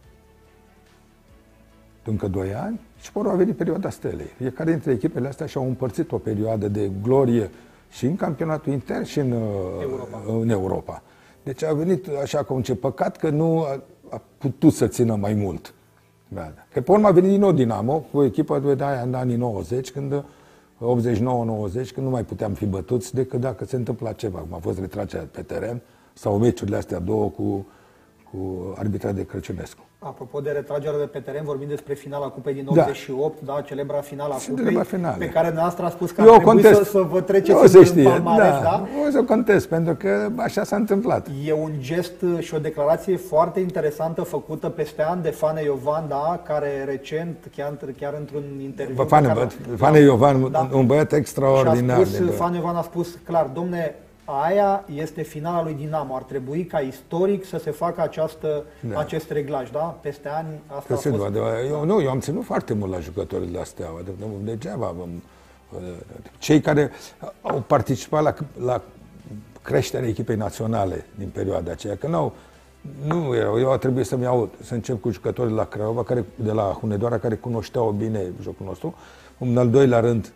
Speaker 2: încă 2 ani, și apoi a venit perioada Stelei. Fiecare dintre echipele astea și-au împărțit o perioadă de glorie și în campionatul intern și în Europa. Deci a venit așa ca un păcat că nu a putut să țină mai mult. Da. Că pe urmă a venit din nou Dinamo cu echipa de aia în anii 90, când 89-90, când nu mai puteam fi bătuți decât dacă se întâmpla ceva, cum a fost retragerea pe teren sau meciurile astea două cu cu arbitra de Crăciunescu.
Speaker 1: Apropo de retragerea de pe teren, vorbim despre finala Cupei din 88, da, celebra finala Cupei, pe care dumneavoastră a spus că ar trebui să vă treceți în palmares, da?
Speaker 2: O să contest, pentru că așa s-a întâmplat.
Speaker 1: E un gest și o declarație foarte interesantă făcută peste ani de Fane Iovan, da, care recent, chiar într-un interviu...
Speaker 2: Fane Iovan, da, un băiat extraordinar.
Speaker 1: Fane Iovan a spus clar, domne, aia este finala lui Dinamo. Ar trebui ca istoric să se facă acest reglaj, da? Peste ani asta a fost...
Speaker 2: Eu am ținut foarte mult la jucătorii de la Steaua. Degeaba. Cei care au participat la creșterea echipei naționale din perioada aceea, că nu erau. Eu a trebuit să încep cu jucătorii de la Craiova, de la Hunedoara, care cunoșteau bine jocul nostru. În al doilea rând,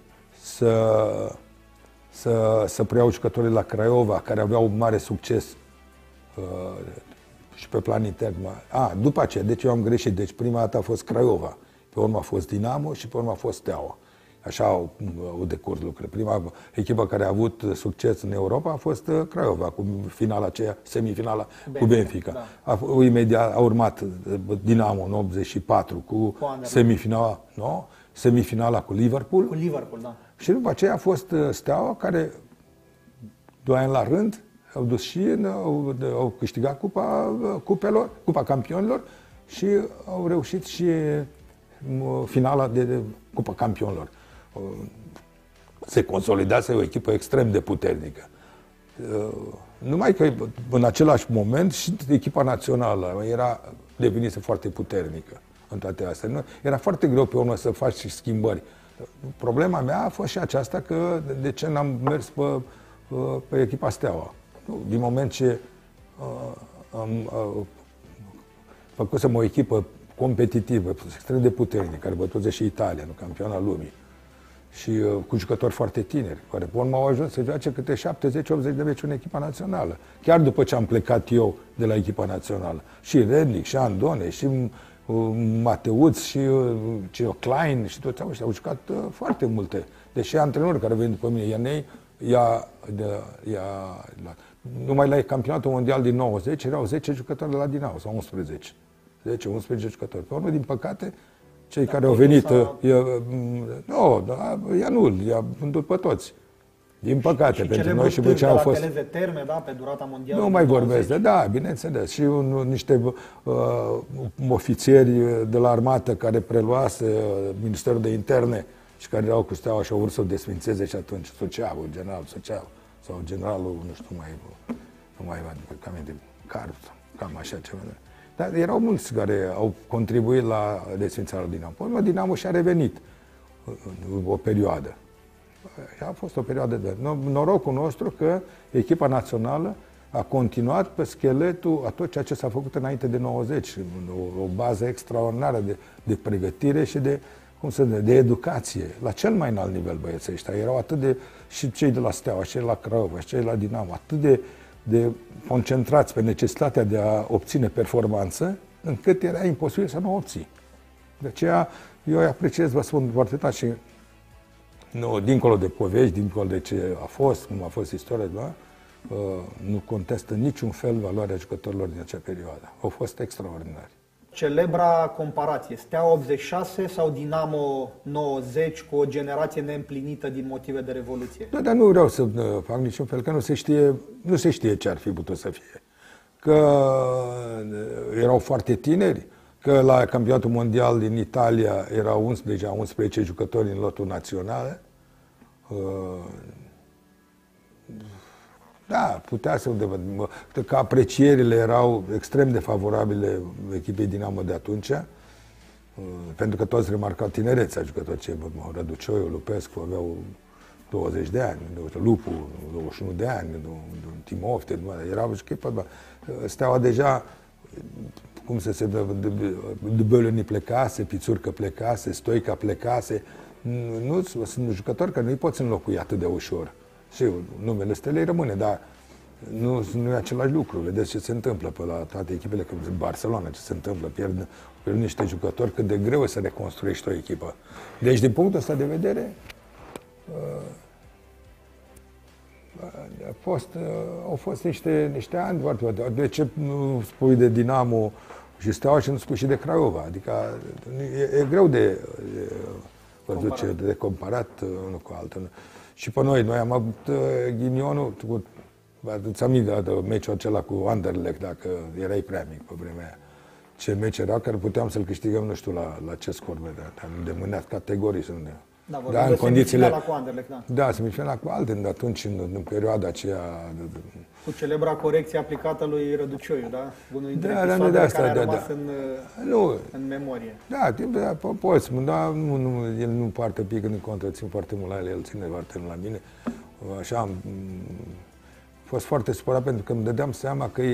Speaker 2: să preiau jucătorii la Craiova, care aveau mare succes și pe plan intern. După aceea, deci eu am greșit. Deci prima dată a fost Craiova, pe urmă a fost Dinamo și pe urmă a fost Steaua. Așa au decurs lucrurile. Prima echipă care a avut succes în Europa a fost Craiova, cu finala aceea, semifinala cu Benfica. Da. Imediat a urmat Dinamo în 84 cu semifinala cu Liverpool.
Speaker 1: Cu Liverpool, da.
Speaker 2: Și după aceea a fost Steaua, care 2 ani la rând au dus și au câștigat Cupa Campionilor și au reușit și finala de Cupa Campionilor. Se consolidase o echipă extrem de puternică. Numai că în același moment și echipa națională devenise foarte puternică în toate astea. Era foarte greu pe urmă să faci schimbări. Problema mea a fost și aceasta, că de ce n-am mers pe echipa Steaua. Din moment ce făcusem o echipă competitivă, extrem de puternică, care bătuse și Italia, campioana lumii, și cu jucători foarte tineri, care pe urmă au ajuns să joace câte 70-80 de meciuri în echipa națională. Chiar după ce am plecat eu de la echipa națională. Și Rednic, și Andone, și Mateuț, și Klein, și toți au jucat foarte multe. Deși antrenori care vin după mine, Ianei, numai la campionatul mondial din 90 erau 10 jucători de la Dinamo, sau 11. 10-11 jucători. Pe urmă, din păcate, cei care au venit... Ianul i-a vândut pe toți. Din păcate,
Speaker 1: și
Speaker 2: pentru noi și pe ce au fost...
Speaker 1: Și Terme, da, pe durata mondială.
Speaker 2: Nu mai vorbesc, bineînțeles. Și niște ofițeri de la armată care preluase Ministerul de Interne și care erau cu Steaua și au vrut să o desfințeze și atunci generalul Suceavu, sau generalul, nu știu, nu mai aminte, cam așa ceva. Dar erau mulți care au contribuit la desfințarea Dinamo. Până Dinamo și-a revenit o perioadă. A fost o perioadă de... Norocul nostru că echipa națională a continuat pe scheletul a tot ceea ce s-a făcut înainte de 90. O bază extraordinară de pregătire și de educație. La cel mai înalt nivel, băieții ăștia. Erau atât de... și cei de la Steaua, și cei de la Craiova, și cei de la Dinamo, atât de concentrați pe necesitatea de a obține performanță, încât era imposibil să nu o obții. De aceea, eu îi apreciez, vă spun foarte tare, și dincolo de povești, dincolo de ce a fost, cum a fost istoria, nu contestă niciun fel valoarea jucătorilor din acea perioadă. Au fost extraordinari.
Speaker 1: Celebra comparație, Steaua 86 sau Dinamo 90, cu o generație neîmplinită din motive de revoluție?
Speaker 2: Da, dar nu vreau să fac niciun fel, că nu se știe ce ar fi putut să fie. Că erau foarte tineri, că la campionatul mondial din Italia erau 11 jucători în lotul național. Da, putea să... Că aprecierile erau extrem de favorabile echipei Dinamo de atunci, pentru că toți remarcau tinerețea jucătorii, Răducioiu, Lupescu aveau 20 de ani, Lupu 21 de ani, Timofte, erau echipă. Steaua deja, cum se Dubăleni plecase, Pițurcă plecase, Stoica plecase. Sunt jucători care nu-i poți înlocui atât de ușor. Și numele Stelei rămâne, dar nu e același lucru. Vedeți ce se întâmplă pe la toate echipele, că Barcelona, ce se întâmplă, pierd niște jucători, cât de greu e să reconstruiești o echipă. Deci, din punctul ăsta de vedere, Au fost niște ani foarte. De ce nu spui de Dinamo și Steaua și nu spui și de Craiova? Adică e greu de văzut, de comparat unul cu altul. Și pe noi am avut ghinionul, îți aminte de meciul acela cu Anderlecht, dacă erai prea mic pe vremea aia. Ce meci era care puteam să-l câștigăm, nu știu la ce scor, dar de mâneat categorii.
Speaker 1: Da, în condițiile cu Anderlecht, da.
Speaker 2: Da, semifinala cu Alten, atunci, în perioada aceea.
Speaker 1: Cu celebra corecție aplicată lui Răducioiu, da? Unul dintre
Speaker 2: episoadele
Speaker 1: care a rămas în memorie.
Speaker 2: Da, poți, dar el nu poartă pic în contă, țin foarte mult la el ține foarte mult la mine. Așa am fost foarte supărat pentru că îmi dădeam seama că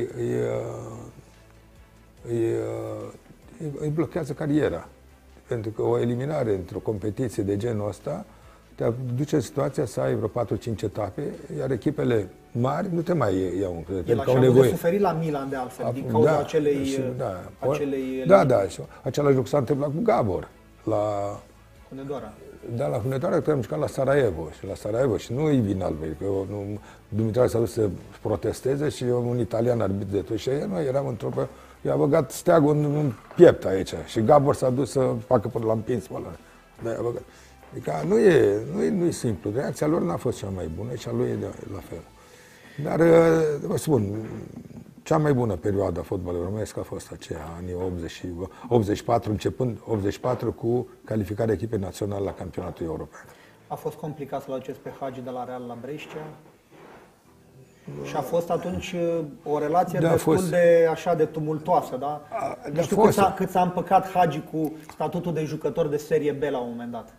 Speaker 2: îi blochează cariera. Pentru că o eliminare într-o competiție de genul ăsta te duce în situația să ai vreo 4-5 etape, iar echipele mari nu te mai iau în credere.
Speaker 1: El așa a avut de suferit la Milan, de altfel, din cauza acelei
Speaker 2: același lucru s-a întâmplat cu Gabor.
Speaker 1: Hunedoara.
Speaker 2: Da, la Hunedoara, că am jucat la Sarajevo. Și nu-i vin al meu, că Dumitru s-a dus să protesteze și un italian arbitru de tot. Și noi eram într-o... I-a băgat steagul în piept aici și Gabor s-a dus să facă până la împins pe ăla. Da, i-a băgat. Adică nu e simplu. Reacția lor n-a fost cea mai bună și a lui e la fel. Dar, vă spun, cea mai bună perioadă a fotbalului românesc a fost aceea, anii 84, începând 84 cu calificarea echipei naționale la campionatul european.
Speaker 1: A fost complicat să-l aduceți pe Hagi de la Real la Brescia? Și a fost atunci o relație destul de tumultoasă, da? Nu știu cât s-a împăcat Hagi cu statutul de jucător de serie B la un moment dat.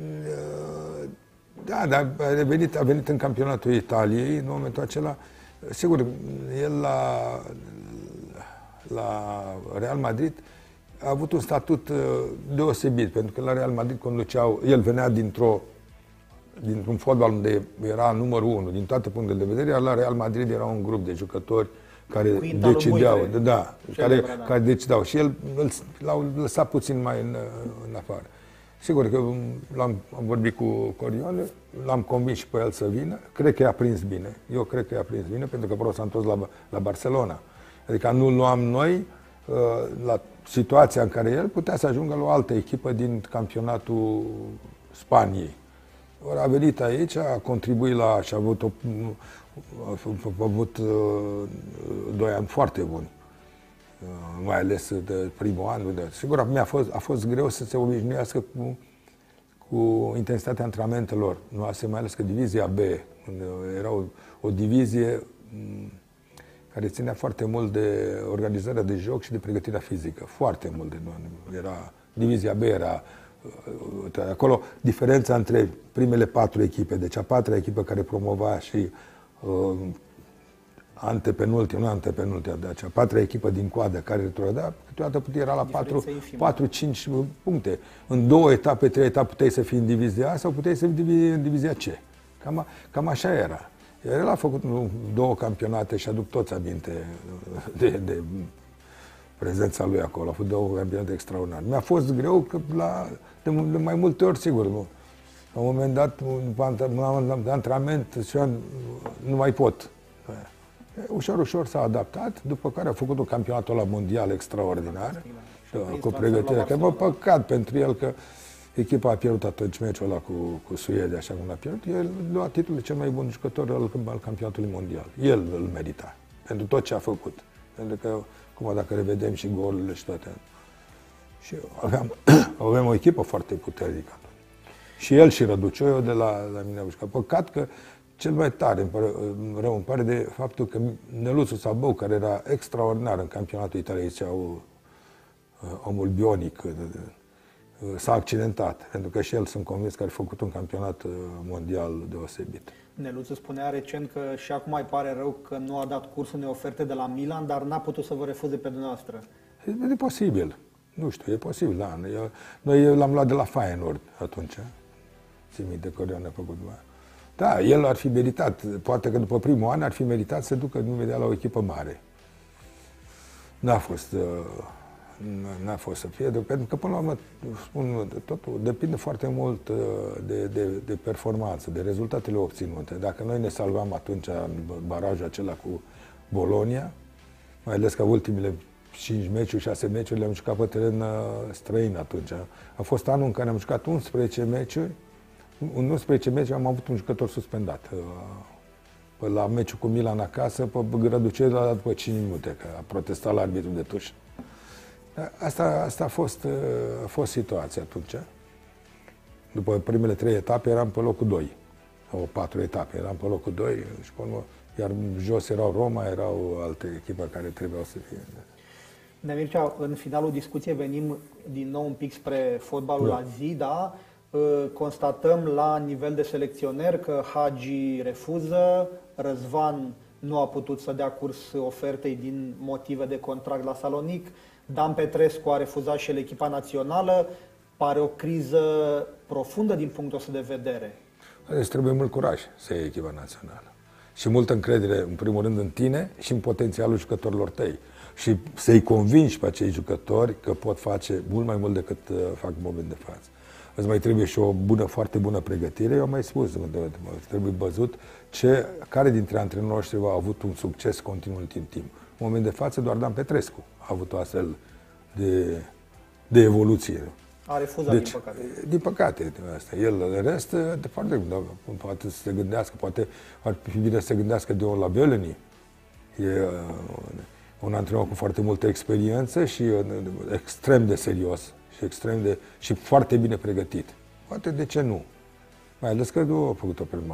Speaker 2: Da, dar a venit în campionatul Italiei în momentul acela. Sigur, el la Real Madrid a avut un statut deosebit, pentru că la Real Madrid conduceau, el venea dintr-un fotbal unde era numărul 1 din toate punctele de vedere, iar la Real Madrid era un grup de jucători care decideau, care decideau și el l-au lăsat puțin mai în afară. Sigur că am vorbit cu Corion, l-am convins și pe el să vină, cred că i-a prins bine. Eu cred că i-a prins bine, pentru că probabil s-a întors la Barcelona. Adică nu luam noi la situația în care el putea să ajungă la o altă echipă din campionatul Spaniei. Ori a venit aici, a contribuit și a avut 2 ani foarte buni, mai ales de primul an. Sigur, a fost greu să se obișnuiască cu intensitatea antrenamentelor noastre, mai ales că divizia B era o divizie care ținea foarte mult de organizarea de joc și de pregătirea fizică. Foarte mult de noi. Divizia B era acolo diferența între primele 4 echipe, deci a 4-a echipă care promova și antepenultima, deci a 4-a echipă din coadă care retrograda, câteodată era la 4-5 puncte. În 2 etape, 3 etape puteai să fii în divizia A sau puteai să fii în divizia C. Cam așa era. Iar el a făcut 2 campionate și aduc toți aminte de prezența lui acolo. A fost 2 campionate extraordinare. Mi-a fost greu că de mai multe ori, sigur, nu. La un moment dat, de antrenament, nu mai pot. Ușor s-a adaptat, după care a făcut un campionatul ăla mondial extraordinar, cu pregătirea. Că mă păcat pentru el că echipa a pierdut atunci meciul ăla cu Suedia, așa cum a pierdut. El lua titlul cel mai bun jucător al campionatului mondial. El îl merita, pentru tot ce a făcut. Pentru că, dacă revedem și golurile și toate. Și aveam o echipă foarte puternică. Și el și Răducioiu de la mine au jucat. Păcat că cel mai tare îmi pare de faptul că Neluțu Sabău, care era extraordinar în campionatul Italiei, ziceau omul bionic, s-a accidentat. Pentru că și el sunt convins că a făcut un campionat mondial deosebit.
Speaker 1: Neluțu spunea recent că și acum îi pare rău că nu a dat curs unei oferte de la Milan, dar n-a putut să vă refuze pe dumneavoastră.
Speaker 2: E posibil. Nu știu, e posibil, da. Noi l-am luat de la Feyenoord atunci. Țin minte că Corion a făcut. Da, el ar fi meritat. Poate că după primul an ar fi meritat să ducă imediat la o echipă mare. n-a fost să fie, pentru că până la urmă, spun, totul depinde foarte mult de performanță, de rezultatele obținute. Dacă noi ne salvam atunci în barajul acela cu Bologna, mai ales că ultimele 5 meciuri, 6 meciuri le-am jucat pe teren străin atunci. A fost anul în care am jucat 11 meciuri. În 11 meciuri am avut un jucător suspendat. La meciul cu Milan acasă, pe Răducelu a dat după 5 minute, că a protestat la arbitrul de tuș. Asta a fost situația atunci. După primele 3 etape eram pe locul 2. Sau 4 etape, eram pe locul 2 și pe urmă, iar jos erau Roma, erau alte echipe care trebuiau să fie.
Speaker 1: Mircea, în finalul discuției venim din nou un pic spre fotbalul la zi, da? Constatăm la nivel de selecționer că Hagi refuză, Răzvan nu a putut să dea curs ofertei din motive de contract la Salonic, Dan Petrescu a refuzat și el echipa națională. Pare o criză profundă din punctul ăsta de vedere.
Speaker 2: Deci trebuie mult curaj să iei echipa națională. Și multă încredere, în primul rând, în tine și în potențialul jucătorilor tăi. Și să-i convingi pe acei jucători că pot face mult mai mult decât fac în moment de față. Îți mai trebuie și o foarte bună pregătire. Eu am mai spus, trebuie văzut care dintre antrenorii noștri au avut un succes continuu în timp. În moment de față, doar Dan Petrescu a avut o astfel de evoluție.
Speaker 1: A refuzat, din păcate.
Speaker 2: Din păcate, asta. El, în rest, de foarte poate să se gândească, poate ar fi bine să se gândească de la Bölöni. E un antrenor cu foarte multă experiență și extrem de serios și foarte bine pregătit. Poate de ce nu? Mai ales că nu a făcut-o prima.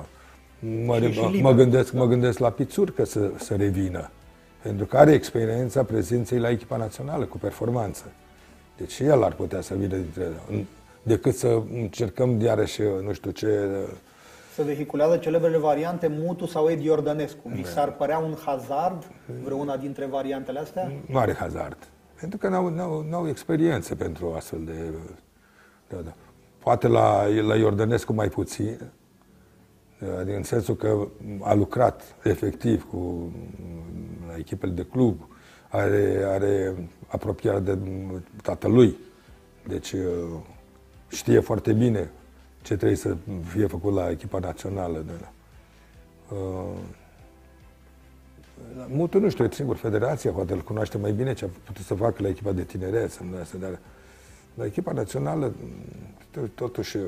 Speaker 2: Mă gândesc la Pițurcă să revină. Pentru că are experiența prezenței la echipa națională, cu performanță. Deci și el ar putea să vină dintre ele. Decât să încercăm iarăși, nu știu ce...
Speaker 1: Se vehiculează celebrele variante Mutu sau Edi Iordănescu. Vi s-ar părea un hazard vreuna dintre variantele astea?
Speaker 2: Nu are hazard. Pentru că n-au experiență pentru astfel de... Da. Poate la Iordănescu mai puțin, în sensul că a lucrat efectiv cu echipele de club, are apropiare de tatălui, deci știe foarte bine ce trebuie să fie făcut la echipa națională. Mutu, nu știu, singur, federația poate îl cunoaște mai bine ce a putut să facă la echipa de tineret, dar la echipa națională, totuși,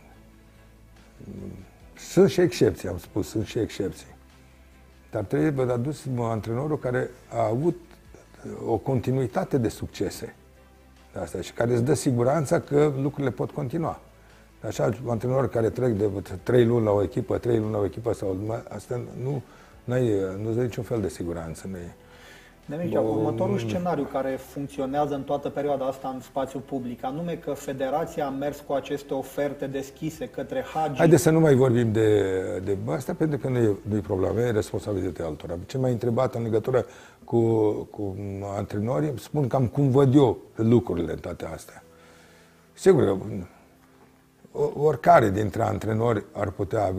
Speaker 2: sunt și excepții, am spus, sunt și excepții. Dar trebuie adus antrenorul care a avut o continuitate de succese. Asta, și care îți dă siguranța că lucrurile pot continua. Așa, antrenori care trec de 3 luni la o echipă, 3 luni la o echipă, sau asta nu-ți dă niciun fel de siguranță.
Speaker 1: Următorul scenariu care funcționează în toată perioada asta în spațiul public, anume că Federația a mers cu aceste oferte deschise către Hagi.
Speaker 2: Haideți să nu mai vorbim de asta, pentru că nu-i problemă, e responsabilitatea altora. Ce m-ai întrebat în legătură cu antrenorii, spun cam cum văd eu lucrurile în toate astea. Sigur, oricare dintre antrenori ar putea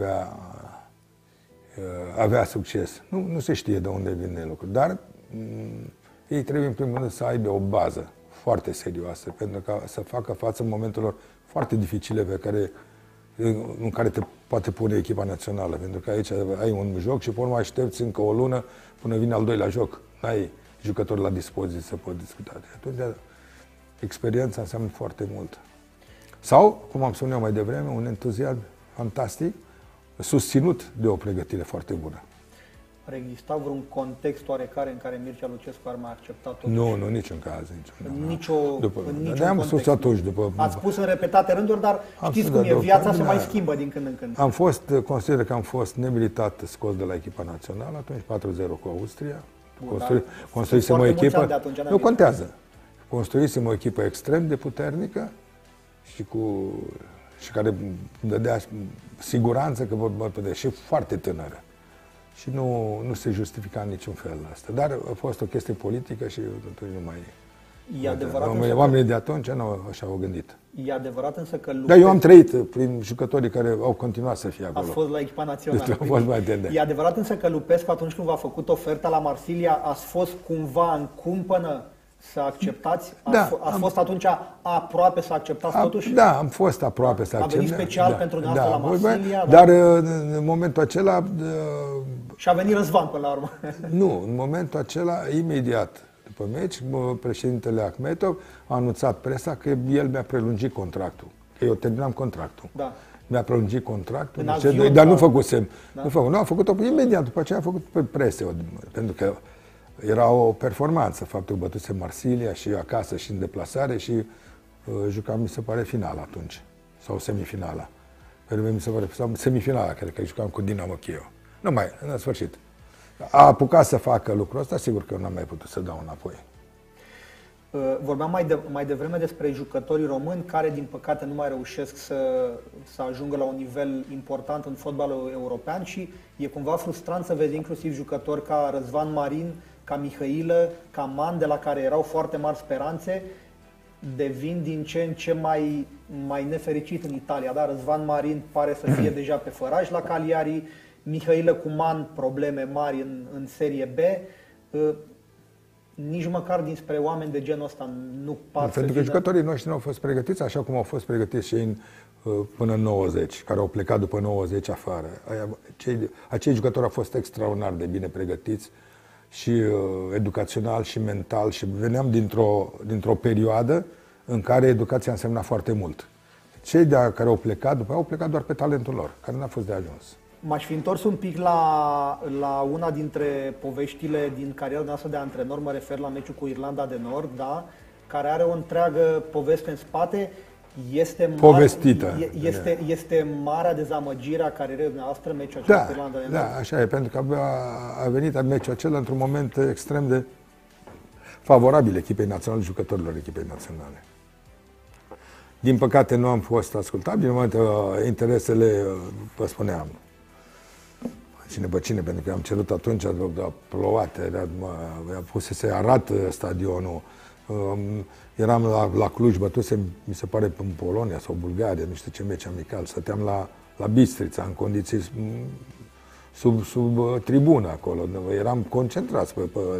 Speaker 2: avea succes. Nu se știe de unde vin lucruri, dar ei trebuie în primul rând să aibă o bază foarte serioasă pentru ca să facă față momentelor foarte dificile în care te poate pune echipa națională. Pentru că aici ai un joc și pe urmă aștepți încă o lună până vine al doilea joc. N-ai jucători la dispoziție să poți discuta. Atunci experiența înseamnă foarte mult. Sau, cum am spus eu mai devreme, un entuziasm fantastic, susținut de o pregătire foarte bună.
Speaker 1: Ar exista vreun context oarecare în care Mircea Lucescu ar mai accepta tot?
Speaker 2: Nu, niciun caz.
Speaker 1: În niciun
Speaker 2: am spus atunci.
Speaker 1: Ați spus în repetate rânduri, dar știți cum e, viața se mai schimbă din când în când.
Speaker 2: Consider că am fost nemeritat scos de la echipa națională, atunci 4-0 cu Austria. Construisem o echipă, nu contează. Construisem o echipă extrem de puternică și care dădea siguranță că vor putea, și foarte tânără. Și nu se justifica în niciun fel asta. Dar a fost o chestie politică și atunci nu mai...
Speaker 1: E adevărat
Speaker 2: oamenii de atunci nu așa au gândit.
Speaker 1: E adevărat însă că...
Speaker 2: Dar eu am trăit prin jucătorii care au continuat să fie acolo.
Speaker 1: Ați fost la echipa națională.
Speaker 2: Deci, fost mai
Speaker 1: e adevărat însă că Lupescu, atunci când v-a făcut oferta la Marsilia, ați fost cumva în cumpănă să acceptați?
Speaker 2: Da,
Speaker 1: Fost atunci aproape să acceptați totuși?
Speaker 2: Da, am fost aproape să accept.
Speaker 1: A venit special pentru dumneavoastră la Marsilia?
Speaker 2: Dar în momentul acela...
Speaker 1: Și a venit Răzvan până la urmă.
Speaker 2: Nu, în momentul acela, imediat după meci, președintele Akhmetov a anunțat presa că el mi-a prelungit contractul. Că eu terminam contractul.
Speaker 1: Da.
Speaker 2: Mi-a prelungit contractul,
Speaker 1: avion,
Speaker 2: dar nu făcusem.
Speaker 1: Da.
Speaker 2: Nu, a făcut-o imediat, după aceea a făcut pe presă, pentru că era o performanță, faptul că bătuse Marsilia și acasă și în deplasare și jucam, mi se pare, final atunci, sau semifinala. Pentru mine mi se pare, sau semifinala, cred că jucam cu Dinamo Kiev. Nu mai, în sfârșit. A apucat să facă lucrul ăsta, sigur că eu n-am mai putut să dau înapoi.
Speaker 1: Vorbeam mai devreme despre jucătorii români care, din păcate, nu mai reușesc să ajungă la un nivel important în fotbalul european și e cumva frustrant să vezi inclusiv jucători ca Răzvan Marin, ca Mihailă, ca Man, de la care erau foarte mari speranțe, devin din ce în ce mai nefericit în Italia. Da? Răzvan Marin pare să fie deja pe făraj la Cagliari, Mihailă cu Man probleme mari în Serie B. Nici măcar dinspre oameni de genul ăsta nu par să
Speaker 2: Pentru că jucătorii noștri nu au fost pregătiți așa cum au fost pregătiți și ei până în 90, care au plecat după 90 afară. Acei jucători au fost extraordinar de bine pregătiți și educațional și mental și veneam dintr-o perioadă în care educația însemna foarte mult. Cei care au plecat, după au plecat doar pe talentul lor, care n-a fost de ajuns.
Speaker 1: M-aș fi întors un pic la una dintre poveștile din cariera noastră de antrenor, mă refer la meciul cu Irlanda de Nord, da? Care are o întreagă poveste în spate.
Speaker 2: Povestită.
Speaker 1: Este marea dezamăgire a carierei dumneavoastră meciul acela cu Irlanda de Nord?
Speaker 2: Da, așa e, pentru că a venit meciul acela într-un moment extrem de favorabil echipei naționale, jucătorilor echipei naționale. Din păcate nu am fost ascultat, din moment interesele, vă spuneam, cine pe cine, pentru că am cerut atunci, a plouat, mi-a pus să se arată stadionul. Eram la Cluj, bătusem, mi se pare, în Polonia sau Bulgaria, nu știu ce meci amical, stăteam la Bistrița, în condiții sub tribună acolo. Eram concentrați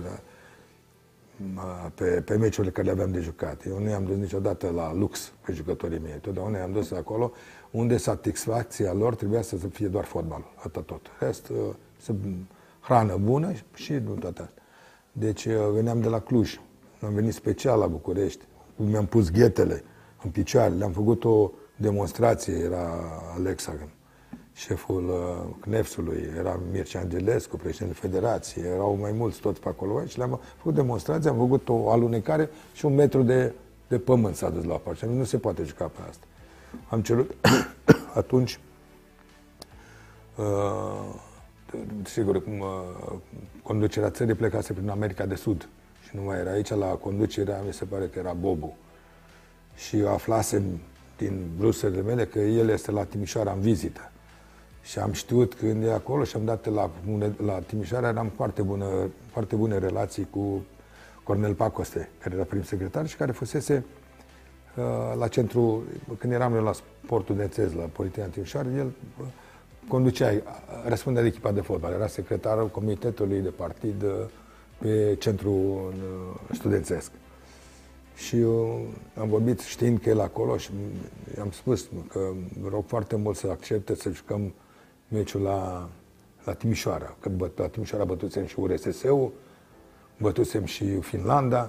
Speaker 2: pe meciurile care le aveam de jucat. Eu nu i-am dus niciodată la lux pe jucătorii mei. Totdeauna i-am dus acolo unde satisfacția lor trebuia să fie doar fotbalul. Atât tot. Rest, hrană bună și nu toate astea. Deci veneam de la Cluj. Am venit special la București. Mi-am pus ghetele în picioare. Le-am făcut o demonstrație. Era Alexa, șeful CNEFS-ului, era Mircea Angelescu, președintele Federației, erau mai mulți toți pe acolo și le-am făcut demonstrație, am făcut o alunecare și 1 metru de pământ s-a dus la parte. Nu se poate juca pe asta. Am cerut atunci, sigur, conducerea țării plecase prin America de Sud și nu mai era aici, la conducerea, mi se pare că era Bobu. Și aflasem din brusele mele că el este la Timișoara în vizită. Și am știut când e acolo și am dat la Timișoara, eram foarte bune relații cu Cornel Pacoste, care era prim secretar și care fusese la centru, când eram eu la sportul de țez, la Politehnica Timișoara, el conducea, răspundea de echipa de fotbal, era secretarul comitetului de partid pe centru studențesc. Și eu am vorbit știind că el acolo și i-am spus că rog foarte mult să accepte să jucăm meciul la Timișoara. Că la Timișoara bătusem și URSS-ul, bătusem și Finlanda.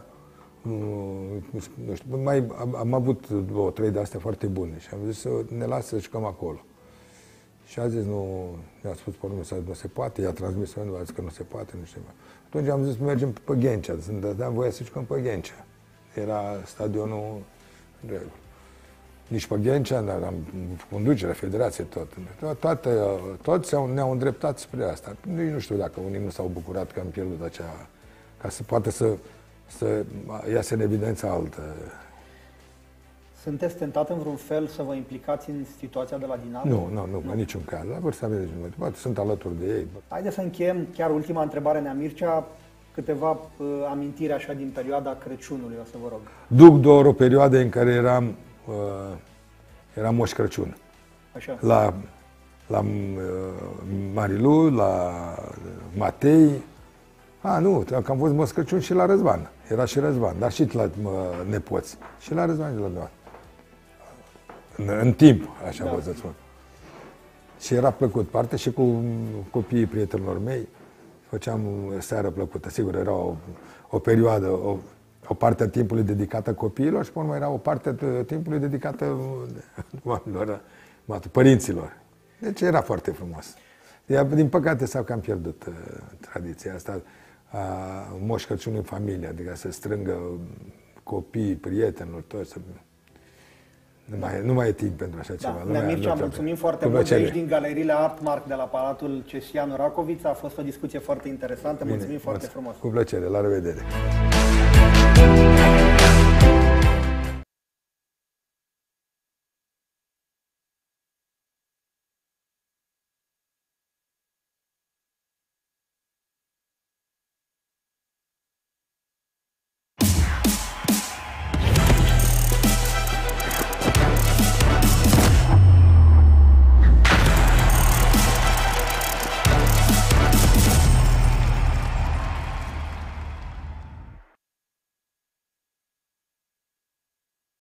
Speaker 2: Nu știu, am avut 2-3 de astea foarte bune și am zis să ne lasă să jucăm acolo. Și a zis, nu, mi-a spus pe urmă, nu se poate, i-a transmis, a zis că nu se poate, nu știu. Atunci am zis, mergem pe Ghencea, să ne dăm voie să jucăm pe Ghencea. Era stadionul în regulă. Nici pe Ghencea, dar am conducerea, federație, toți ne-au îndreptat spre asta. Nici nu știu dacă unii nu s-au bucurat că am pierdut acea, ca să poată să iasă în evidență altă.
Speaker 1: Sunteți tentat în vreun fel să vă implicați în situația de la Dinamo?
Speaker 2: Nu, în niciun caz. La vârsta mea, poate sunt alături de ei.
Speaker 1: Haideți să încheiem, chiar ultima întrebare, Nea Mircea, câteva amintiri așa din perioada Crăciunului, o să vă rog.
Speaker 2: Duc doar o perioadă în care eram Moș Crăciun.
Speaker 1: Așa.
Speaker 2: La Marilu, la Matei, Nu, că am fost Moș Crăciun și la Răzvan. Era și Răzvan, dar și la nepoți. Și la Răzvan și la Răzvan. În timp, așa pot să spun. Și era plăcut. Parte și cu copiii prietenilor mei. Făceam seară plăcută. Sigur, era o perioadă, o parte a timpului dedicată copiilor și pe urmă era o parte a timpului dedicată oamenilor, părinților. Deci era foarte frumos. Din păcate s-a cam pierdut tradiția asta, Moș Crăciun în familie, adică să strângă copiii, prietenilor, toți. Nu mai e timp pentru așa ceva.
Speaker 1: Da, Mircea, mulțumim foarte mult de aici din galeriile Artmark de la Palatul Cesianu Racovița. A fost o discuție foarte interesantă. Mulțumim foarte frumos.
Speaker 2: Cu plăcere, la revedere.